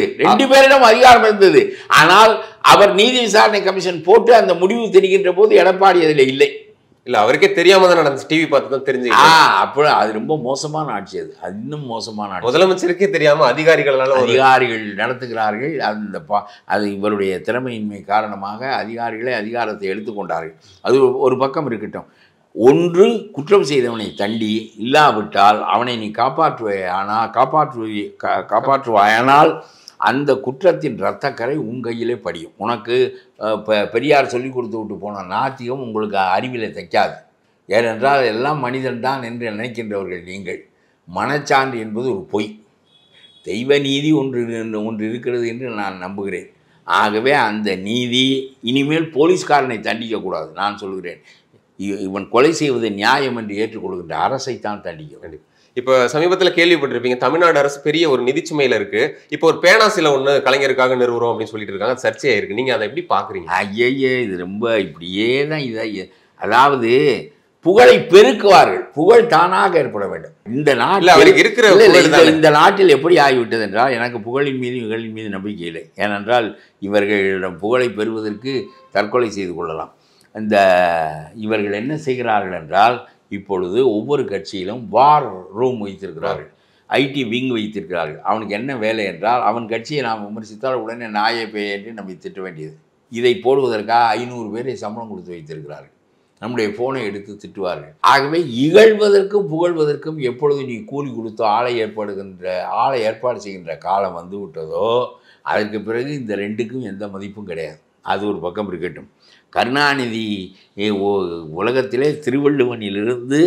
இருந்தது. ஆனால் அவர் நீதி விசாரணை கமிஷன் போட்டு அந்த முடிவு தெரிகின்ற போது எடப்பாடி அதில் இல்லை. இல்ல, அவருக்கே தெரியாம தான் நடந்துச்சு. டிவி பார்த்து தான் தெரிஞ்சு. அப்போ அது ரொம்ப மோசமான ஆட்சி. அது இன்னும் மோசமான ஆட்சி. முதலமைச்சருக்கு தெரியாம அதிகாரிகள் நடத்துகிறார்கள். அது இவருடைய திறமையின்மை காரணமாக அதிகாரிகளே அதிகாரத்தை எடுத்துக்கொண்டார்கள். அது ஒரு பக்கம் இருக்கட்டும். ஒன்று, குற்றம் செய்தவனை தண்டி, இல்லாவிட்டால் அவனை நீ காப்பாற்றுவாயானால் அந்த குற்றத்தின் இரத்தக்கரை உன் கையிலே படியும். உனக்கு பெரியார் சொல்லி கொடுத்து விட்டு போன நாத்திகம் உங்களுக்கு அறிவிலே தைக்காது. ஏனென்றால் எல்லாம் மனிதன்தான் என்று நினைக்கின்றவர்கள் நீங்கள். மனச்சான்று என்பது ஒரு பொய். தெய்வ நீதி ஒன்று இருக்கிறது என்று நான் நம்புகிறேன். ஆகவே அந்த நீதி இனிமேல் போலீஸ்காரனை தண்டிக்கக்கூடாது. நான் சொல்கிறேன், இவன் கொலை செய்வதை நியாயம் என்று ஏற்றுக்கொள்கின்ற அரசைத்தான் தண்டிக்க வேண்டும். இப்போ சமீபத்துல கேள்விப்பட்டிருப்பீங்க, தமிழ்நாடு அரசு பெரிய ஒரு நிதிச்சுமையில இருக்கு. இப்போ ஒரு பேனா சிலை ஒண்ணு கலைஞருக்காக நிறுவுறோம் அப்படின்னு சொல்லிட்டு இருக்காங்க. சர்ச்சையாயிருக்கு. நீங்க அதை எப்படி பாக்குறீங்க? ஐயையே, இது ரொம்ப இப்படியே தான் அதாவது புகழை பெருக்குவார்கள். புகழ் தானாக ஏற்பட வேண்டும். இந்த நாட்டில் இந்த நாட்டில் எப்படி ஆகிவிட்டது என்றால், எனக்கு புகழின் மீது இகழின் மீது நம்பிக்கை இல்லை. ஏனென்றால் இவர்களிடம் புகழை பெறுவதற்கு தற்கொலை செய்து கொள்ளலாம். இவர்கள் என்ன செய்கிறார்கள் என்றால், இப்பொழுது ஒவ்வொரு கட்சியிலும் வார் ரூம் வைத்திருக்கிறார்கள், ஐடி விங் வைத்திருக்கிறார்கள். அவனுக்கு என்ன வேலை என்றால், அவன் கட்சியை நாம் விமர்சித்தால் உடனே நாயை பேய் என்று நம்மை திட்ட வேண்டியது. இதை போடுவதற்காக 500 பேரை சம்பளம் கொடுத்து வைத்திருக்கிறார்கள். நம்முடைய ஃபோனை எடுத்து திட்டுவார்கள். ஆகவே இகழ்வதற்கும் புகழ்வதற்கும் எப்பொழுது நீ கூலி கொடுத்து ஆளை ஏற்பாடு செய்கின்ற காலம் வந்து விட்டதோ, அதற்கு பிறகு இந்த ரெண்டுக்கும் எந்த மதிப்பும் கிடையாது. அது ஒரு பக்கம் இருக்கட்டும். கருணாநிதி உலகத்திலே திருவள்ளுவனிலிருந்து,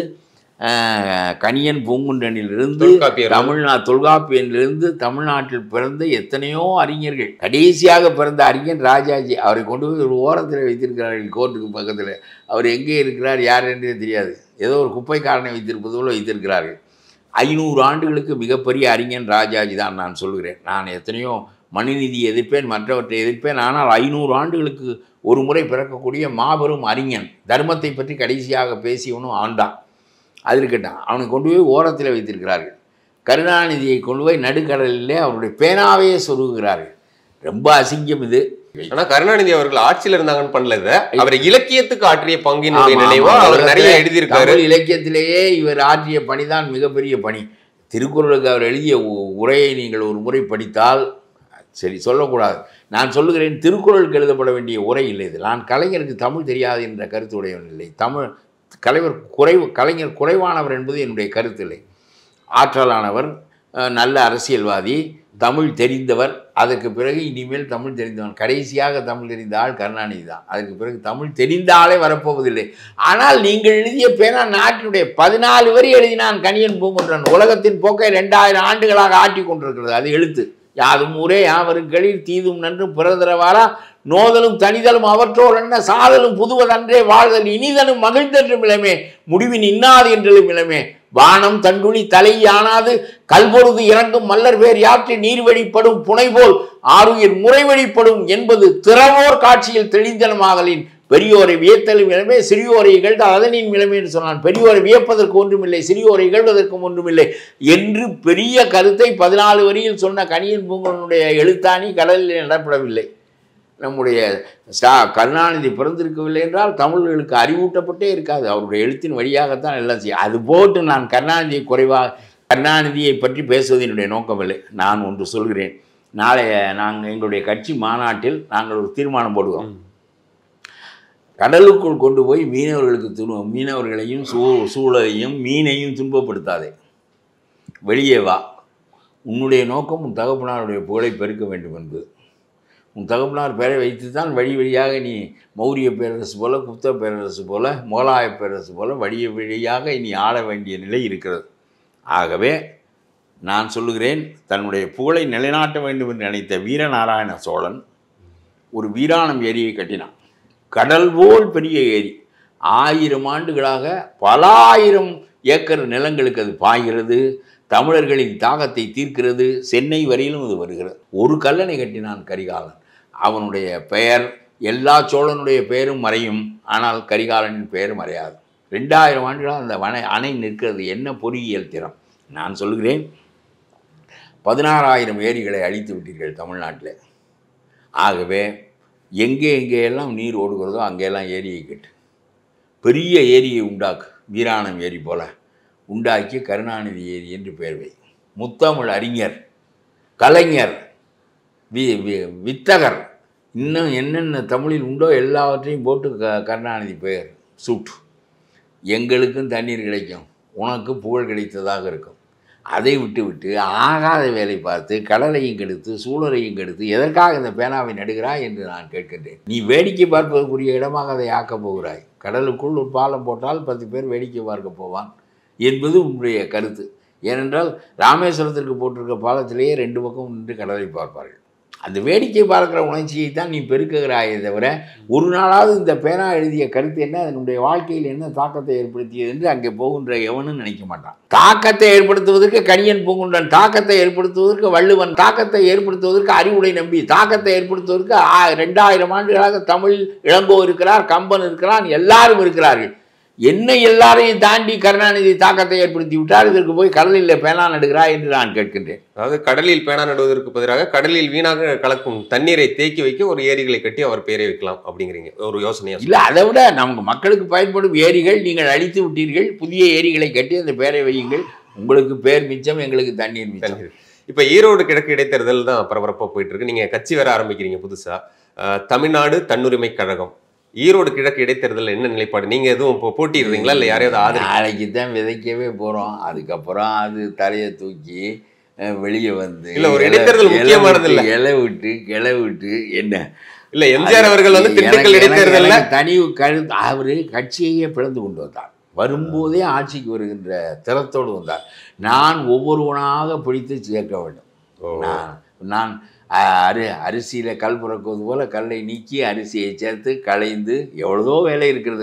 கணியன் பூங்குன்றனிலிருந்து, தொல்காப்பியனிலிருந்து தமிழ்நாட்டில் பிறந்த எத்தனையோ அறிஞர்கள், கடைசியாக பிறந்த அறிஞன் ராஜாஜி, அவரை கொண்டு போய் ஒரு ஓரத்தில் வைத்திருக்கிறார்கள் கோர்ட்டுக்கு பக்கத்தில். அவர் எங்கே இருக்கிறார் யார் என்றே தெரியாது. ஏதோ ஒரு குப்பைக்காரனை வைத்திருப்பது போல வைத்திருக்கிறார்கள். 500 ஆண்டுகளுக்கு மிகப்பெரிய அறிஞன் ராஜாஜி தான் நான் சொல்கிறேன். நான் எத்தனையோ மனுநீதி எதிர்ப்பேன், மற்றவற்றை எதிர்ப்பேன். ஆனால் 500 ஆண்டுகளுக்கு ஒரு முறை பிறக்கக்கூடிய மாபெரும் அறிஞன், தர்மத்தை பற்றி கடைசியாக பேசியவனும் ஆண்டான். அது இருக்கட்டும், அவனை கொண்டு போய் ஓரத்தில் வைத்திருக்கிறார்கள். கருணாநிதியை கொண்டு போய் நடுக்கடலிலே அவருடைய பேனாவையே சொருகுகிறார்கள். ரொம்ப அசிங்கம் இது. ஆனா கருணாநிதி அவர்கள் ஆட்சியில் இருந்தாங்கன்னு பண்ணல, அவர் இலக்கியத்துக்கு ஆற்றிய பங்கினுடைய நினைவா அவர் நிறைய எழுதியிருக்காரு. இலக்கியத்திலேயே இவர் ஆற்றிய பணிதான் மிகப்பெரிய பணி. திருக்குறளுக்கு அவர் எழுதிய உரையை நீங்கள் ஒரு முறை படித்தால், சரி சொல்லக்கூடாது, நான் சொல்லுகிறேன், திருக்குறளுக்கு எழுதப்பட வேண்டிய உரை இல்லை இது. நான் கலைஞருக்கு தமிழ் தெரியாது என்ற கருத்து உடையவன் இல்லை. கலைஞர் குறைவானவர் என்பது என்னுடைய கருத்து இல்லை. ஆற்றலானவர், நல்ல அரசியல்வாதி, தமிழ் தெரிந்தவர். அதற்கு பிறகு இனிமேல் தமிழ் தெரிந்தவன், கடைசியாக தமிழ் தெரிந்த ஆள் கருணாநிதி தான். அதற்கு பிறகு தமிழ் தெரிந்த ஆளே வரப்போவதில்லை. ஆனால் நீங்கள் எழுதிய பேனா நாட்டினுடைய 14 வரி எழுதினான் கணியன் பூங்குன்றன். உலகத்தின் போக்கை 2000 ஆண்டுகளாக ஆட்டி கொண்டிருக்கிறது அது எழுத்து. யாதும் ஊரே யாவரும் களிர் தீதும் நன்றும் பிறதரவாரா நோதலும் தனிதலும் அவற்றோர் என்ன சாதலும் புதுவதன்றே வாழ்தல் இனிதனும் மகிழ்ந்தென்றும் இளமே முடிவின் இன்னாது என்றும் இளமே வானம் தண்டுளி தலை யானாது கல்பொருது இறங்கும் மல்லர் பேர் யாற்றி நீர்வழிப்படும் புனைபோல் ஆறுயிர் முறைவழிப்படும் என்பது திறமோர் காட்சியில் தெளிந்தனமாகலின் பெரியோரை வியத்தலும் இளமே சிறியோரை இகழ்ந்தால் அதனின் இளமே என்று சொன்னான். பெரியோரை வியப்பதற்கு ஒன்றுமில்லை, சிறியோரை இகழ்வதற்கும் ஒன்றுமில்லை என்று பெரிய கருத்தை 14 வரியில் சொன்ன கணியன் பூங்குன்றனுடைய எழுத்தாணி கடலில் நடப்படவில்லை. நம்முடைய கருணாநிதி பிறந்திருக்கவில்லை என்றால் தமிழர்களுக்கு அறிவூட்டப்பட்டே இருக்காது. அவருடைய எழுத்தின் வழியாகத்தான் எல்லாம் செய்யும். அது போட்டு நான் கருணாநிதியை பற்றி பேசுவது என்னுடைய நோக்கமில்லை. நான் ஒன்று சொல்கிறேன். நாளைய நாங்கள் எங்களுடைய கட்சி மாநாட்டில் நாங்கள் ஒரு தீர்மானம் போடுவோம். கடலுக்குள் கொண்டு போய் மீனவர்களையும் சூழலையும் மீனையும் துன்பப்படுத்தாதே, வெளியே வா. உன்னுடைய நோக்கம் உன் தகப்பனாருடைய புகழை பெருக்க வேண்டும் என்பது. உன் தகப்பனார் பெயரை வைத்து தான் வழியாக நீ மௌரிய பேரரசு போல, குப்த பேரரசு போல, மோலாய பேரரசு போல வழியாக நீ ஆள வேண்டிய நிலை இருக்கிறது. ஆகவே நான் சொல்லுகிறேன், தன்னுடைய புகழை நிலைநாட்ட வேண்டும் என்று நினைத்த வீரநாராயண சோழன் ஒரு வீராணம் ஏரியை கட்டினான். கடல் போல் பெரிய ஏரி. 1000 ஆண்டுகளாக பல 1000 ஏக்கர் நிலங்களுக்கு அது பாய்கிறது. தமிழர்களின் தாகத்தை தீர்க்கிறது. சென்னை வரையிலும் அது வருகிறது. ஒரு கல்லணை கட்டினான் கரிகாலன். அவனுடைய பெயர், எல்லா சோழனுடைய பெயரும் மறையும், ஆனால் கரிகாலனின் பெயர் மறையாது. 2000 ஆண்டுகளாக அந்த அணை நிற்கிறது. என்ன பொறியியல் திறம்! நான் சொல்கிறேன், 16,000 ஏரிகளை அழித்து விட்டீர்கள் தமிழ்நாட்டில். ஆகவே எங்கெல்லாம் நீர் ஓடுகிறதோ அங்கெல்லாம் ஏரியை கட்டு, பெரிய ஏரியை உண்டாக்கு, வீராணம் ஏரி போல உண்டாக்கி கருணாநிதி ஏரி என்று பெயர் வை. முத்தமிழ் அறிஞர், கலைஞர், வித்தகர், இன்னும் என்னென்ன தமிழில் உண்டோ எல்லாவற்றையும் போட்டு கருணாநிதி பெயர் சூட்டு. எங்களுக்கும் தண்ணீர் கிடைக்கும், உனக்கு புகழ் கிடைத்ததாக இருக்கும். அதை விட்டு ஆகாத வேலை பார்த்து கடலையும் கெடுத்து சூழலையும் கெடுத்து எதற்காக இந்த பேனாவை நடுகிறாய் என்று நான் கேட்கின்றேன். நீ வேடிக்கை பார்ப்பதற்குரிய இடமாக அதை ஆக்கப் போகிறாய். கடலுக்குள் ஒரு பாலம் போட்டால் 10 பேர் வேடிக்கை பார்க்க போவான் என்பது உன்னுடைய கருத்து. ஏனென்றால் ராமேஸ்வரத்திற்கு போட்டிருக்க பாலத்திலேயே 2 பக்கம் நின்று கடலை பார்ப்பார்கள். அந்த வேடிக்கை பார்க்குற உணர்ச்சியை தான் நீ பெருக்குகிறாயே தவிர ஒரு நாளாவது இந்த பேனா எழுதிய கருத்து என்ன, அதனுடைய வாழ்க்கையில் என்ன தாக்கத்தை ஏற்படுத்தியது என்று அங்கே போகின்ற எவனும் நினைக்க மாட்டான். தாக்கத்தை ஏற்படுத்துவதற்கு கணியன் பூங்குன்றன், தாக்கத்தை ஏற்படுத்துவதற்கு வள்ளுவன், தாக்கத்தை ஏற்படுத்துவதற்கு அறிவுடை நம்பி, தாக்கத்தை ஏற்படுத்துவதற்கு 2000 ஆண்டுகளாக தமிழ் இளங்கோ இருக்கிறார், கம்பன் இருக்கிறான், எல்லாரும் இருக்கிறார்கள். என்ன எல்லாரையும் தாண்டி கருணாநிதி தாக்கத்தை ஏற்படுத்தி விட்டார். இதற்கு போய் கடலில் பேனா நடுகிறாய் என்று நான் கேட்கின்றேன். அதாவது கடலில் பேனா நடுவதற்கு பதிலாக கடலில் வீணாக கலக்கும் தண்ணீரை தேக்கி வைக்க ஒரு ஏரிகளை கட்டி அவர் பெயரை வைக்கலாம் அப்படிங்கிறீங்க ஒரு யோசனையா? இல்லை, அதை விட நமக்கு மக்களுக்கு பயன்படும் ஏரிகள் நீங்கள் அழித்து விட்டீர்கள். புதிய ஏரிகளை கட்டி அந்த பெயரை வையுங்கள். உங்களுக்கு பேர் மிச்சம், எங்களுக்கு தண்ணீர் மிச்சம். இப்போ ஈரோடு கிழக்கு இடைத்தேர்தல் தான் பரபரப்பாக போயிட்டு இருக்கு. நீங்க கட்சி வேற ஆரம்பிக்கிறீங்க புதுசா, தமிழ்நாடு தன்னுரிமை கழகம். ஈரோடு கிழக்கு இடைத்தேர்தல் என்ன நிலைப்பாடு? நீங்க எதுவும் இப்போ போட்டிடுறீங்களா இல்லை யாரையாவது ஆதரவு? நாளைக்கு தான் விதைக்கவே போறோம். அதுக்கப்புறம் அது தலையை தூக்கி வெளியே வந்து இல்ல ஒரு இடைத்தேர்தல் முக்கியமானது இல்லை, கிளை விட்டு என்ன இல்ல எம்ஜிஆர் அவர்கள் வந்து திண்டுக்கல் இடைத்தேர்தல்ல தனி கருத்து அவரு கட்சியையே பிளந்து கொண்டு வந்தார். வரும்போதே ஆட்சிக்கு வருகின்ற திறத்தோடு வந்தார். நான் ஒவ்வொருவனாக பிடித்து சேர்க்க வேண்டும். நான் அரிசியில் கல் புறக்குவது போல கல்லை நீக்கி அரிசியை சேர்த்து களைந்து எவ்வளோ வேலை இருக்கிறது.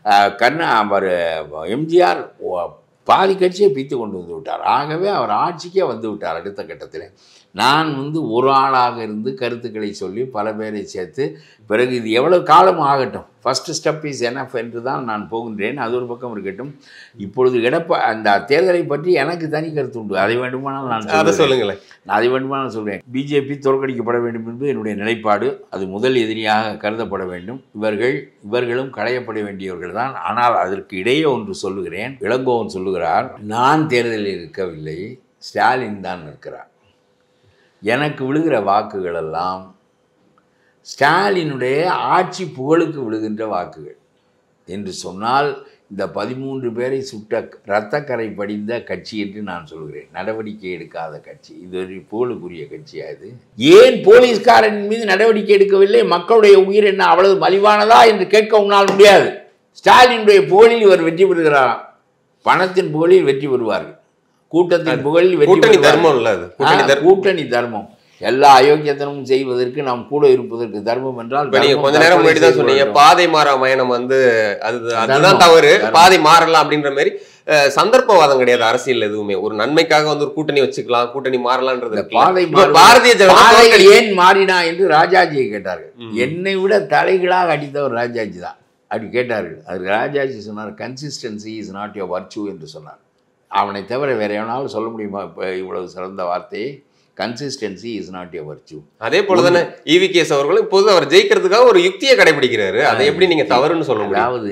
எம்ஜிஆர் பாதி கட்சியை பித்து கொண்டு வந்து விட்டார். ஆகவே அவர் ஆட்சிக்கே வந்து விட்டார். அடுத்த கட்டத்தில் நான் வந்து ஒரு ஆளாக இருந்து கருத்துக்களை சொல்லி பல பேரை சேர்த்து பிறகு இது எவ்வளோ காலம் ஆகட்டும், ஃபஸ்ட்டு ஸ்டெப் இஸ் எனஃப் என்று தான் நான் போகின்றேன். அது ஒரு பக்கம் இருக்கட்டும். இப்பொழுது அந்த தேர்தலை பற்றி எனக்கு தனி கருத்து உண்டு. அதை வேண்டுமானால் நான் அதை சொல்லுங்களேன். அதை வேண்டுமானால் சொல்கிறேன். பிஜேபி தோற்கடிக்கப்பட வேண்டும் என்பது என்னுடைய நிலைப்பாடு. அது முதல் எதிரியாக கருதப்பட வேண்டும். இவர்களும் களையப்பட வேண்டியவர்கள் தான். ஆனால் அதற்கு இடையே ஒன்று சொல்லுகிறேன். இளங்கோவன் சொல்லுகிறார், நான் தேர்தலில் இருக்கவில்லை, ஸ்டாலின் தான் இருக்கிறார். எனக்கு விழுகிற வாக்குகள் எல்லாம் ஸ்டாலினுடைய ஆட்சி புகழுக்கு விழுகின்ற வாக்குகள் என்று சொன்னால் இந்த 13 பேரை சுட்ட இரத்தக்கரை படிந்த கட்சி என்று நான் சொல்கிறேன். நடவடிக்கை எடுக்காத கட்சி. இது ஒரு புகழுக்குரிய கட்சியா? இது ஏன் போலீஸ்காரன் மீது நடவடிக்கை எடுக்கவில்லை? மக்களுடைய உயிர் என்ன அவ்வளவு மலிவானதா என்று கேட்க உன்னால் முடியாது. ஸ்டாலினுடைய புகழில் இவர் வெற்றி பெறுகிறாராம். பணத்தின் புகழில் வெற்றி பெறுவார்கள். கூட்டத்தின் புகழில் வெற்றி தர்மம். கூட்டணி தர்மம். எல்லா அயோக்கியத்தனமும் செய்வதற்கு நாம் கூட இருப்பதற்கு தர்மம் என்றால் கொஞ்ச நேரம் முன்னாடி தான் சொன்னீங்க பாதை மாறா பயணம் வந்து அதுதான் தவறு, பாதை மாறலாம் அப்படின்ற மாதிரி. சந்தர்ப்பவாதம் கிடையாது அரசியல். எதுவுமே ஒரு நன்மைக்காக வந்து ஒரு கூட்டணி வச்சுக்கலாம், கூட்டணி மாறலான்றது. பாரதிய ஜனதா ஏன் மாறினா என்று ராஜாஜியை கேட்டார்கள். என்னை விட தலைகளாக அடித்தவர் ராஜாஜி தான். அப்படி கேட்டார்கள். அதுக்கு ராஜாஜி சொன்னார், consistency is not your virtue என்று சொன்னார். அவனை தவிர வேற எவனாலும் சொல்ல முடியுமா இப்போ இவ்வளவு சிறந்த வார்த்தையை? Consistency is not your virtue. அதே போல தானே EVKS அவர்களும் இப்போது அவர் ஜெயிக்கிறதுக்காக ஒரு யுக்தியை கடைபிடிக்கிறாரு. அதை எப்படி நீங்க தவறுன்னு சொல்ல முடியும்? அதாவது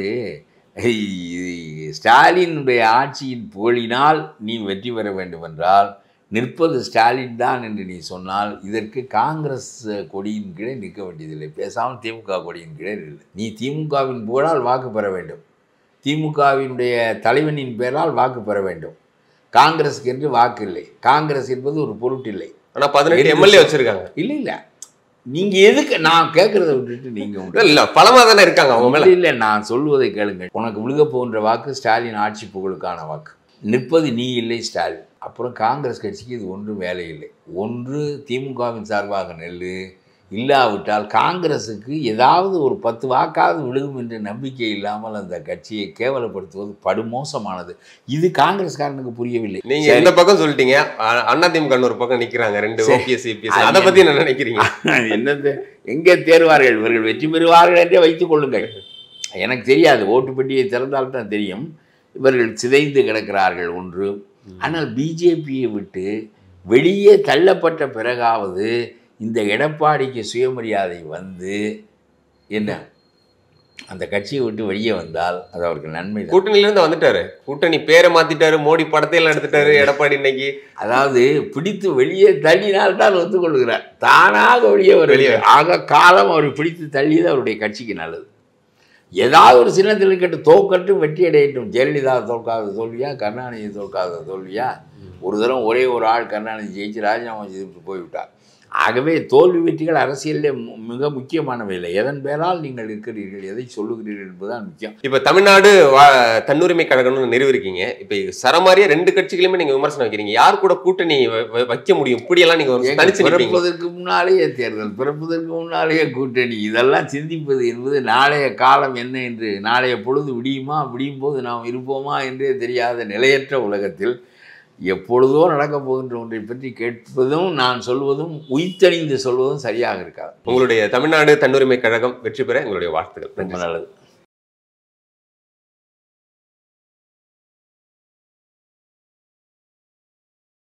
ஸ்டாலினுடைய ஆட்சியின் புகழினால் நீ வெற்றி பெற வேண்டும் என்றால் நிற்பது ஸ்டாலின் தான் என்று நீ சொன்னால் இதற்கு காங்கிரஸ் கொடியின் கீழே நிற்க வேண்டியதில்லை. பேசாமல் திமுக கொடியின் கீழே இல்லை. நீ திமுகவின் புகழால் வாக்கு பெற வேண்டும். திமுகவினுடைய தலைவனின் பெயரால் வாக்கு பெற வேண்டும். காங்கிரஸுக்கு என்று வாக்கு இல்லை. காங்கிரஸ் என்பது ஒரு பொருட்டில்லை. ஆனால் 18 MLA வச்சிருக்காங்க. இல்லை நீங்கள் எதுக்கு நான் கேட்குறத விட்டுட்டு நீங்கள் இல்லை பலமாக தானே இருக்காங்க அவங்க மேலே. இல்லை நான் சொல்வதை கேளுங்கள். உனக்கு விழுக போகின்ற வாக்கு ஸ்டாலின் ஆட்சி புகழுக்கான வாக்கு. நிற்பது நீ இல்லை, ஸ்டாலின். அப்புறம் காங்கிரஸ் கட்சிக்கு இது ஒன்றும் வேலை இல்லை. ஒன்று திமுகவின் சார்பாக நெல்லு, இல்லாவிட்டால் காங்கிரஸுக்கு ஏதாவது ஒரு 10 வாக்காவது விழுகும் என்ற நம்பிக்கை இல்லாமல் அந்த கட்சியை கேவலப்படுத்துவது படுமோசமானது. இது காங்கிரஸ்காரனுக்கு புரியவில்லை. நீங்க எந்த பக்கம் சொல்லிட்டீங்க, அதிமுக ஒரு பக்கம் நிற்கிறாங்க 2 OPS EPS. அதை பத்தி என்ன நினைக்கிறீங்க? என்னது எங்கே தேர்வார்கள்? இவர்கள் வெற்றி பெறுவார்கள் என்றே வைத்துக் கொள்ளுங்கள். எனக்கு தெரியாது, ஓட்டுப்பட்டியை திறந்தால்தான் தெரியும். இவர்கள் சிதைந்து கிடக்கிறார்கள் ஒன்று. ஆனால் பிஜேபியை விட்டு வெளியே தள்ளப்பட்ட பிறகாவது இந்த எடப்பாடிக்கு சுயமரியாதை வந்து என்ன அந்த கட்சியை விட்டு வெளியே வந்தால் அது அவருக்கு நன்மை. கூட்டணியிலிருந்து வந்துட்டாரு, கூட்டணி பேரை மாத்திட்டாரு, மோடி படத்தையெல்லாம் எடுத்துட்டாரு எடப்பாடி. இன்னைக்கு அதாவது பிடித்து வெளியே தள்ளினால்தான் ஒத்துக்கொள்கிறார். தானாக வெளியே வெளியே ஆக காலம் அவர் பிடித்து தள்ளியது அவருடைய கட்சிக்கு நல்லது. ஏதாவது ஒரு சின்னத்தில் இருக்கட்டும், தோக்கட்டும், வெற்றி அடையட்டும். ஜெயலலிதா தோற்காத தோல்வியா, கருணாநிதி தோற்காத தோல்வியா, ஒரு தரம் ஒரே ஒரு ஆள் கருணாநிதி ஜெயிச்சு ராஜினாமா செய்துட்டு போய்விட்டார். ஆகவே தோல்வி வெற்றிகள் அரசியலில் மிக முக்கியமானவை இல்லை. எதன் பேரால் நீங்கள் இருக்கிறீர்கள், எதை சொல்லுகிறீர்கள் என்பதுதான் முக்கியம். இப்போ தமிழ்நாடு தன்னுரிமை கழகம்னு நிறுவிருக்கீங்க. இப்போ சரமாரியா 2 கட்சிகளுமே நீங்க விமர்சனம் வைக்கிறீங்க. யார் கூட கூட்டணி வைக்க முடியும்? இப்படியெல்லாம் நீங்க பிறப்பதற்கு முன்னாலேயே தேர்தல், பிறப்பதற்கு முன்னாலேயே கூட்டணி, இதெல்லாம் சிந்திப்பது என்பது நாளைய காலம் என்ன என்று, நாளைய பொழுது விடியும் போது நாம் இருப்போமா என்றே தெரியாத நிலையற்ற உலகத்தில் எப்பொழுதோ நடக்கப் போகின்ற ஒன்றை பற்றி கேட்பதும் நான் சொல்வதும் உயிர்த்தணிந்து சொல்வதும் சரியாக இருக்காது. உங்களுடைய தமிழ்நாடு தன்னுரிமை கழகம் வெற்றி பெற எங்களுடைய வாழ்த்துக்கள். ரொம்ப நல்லது.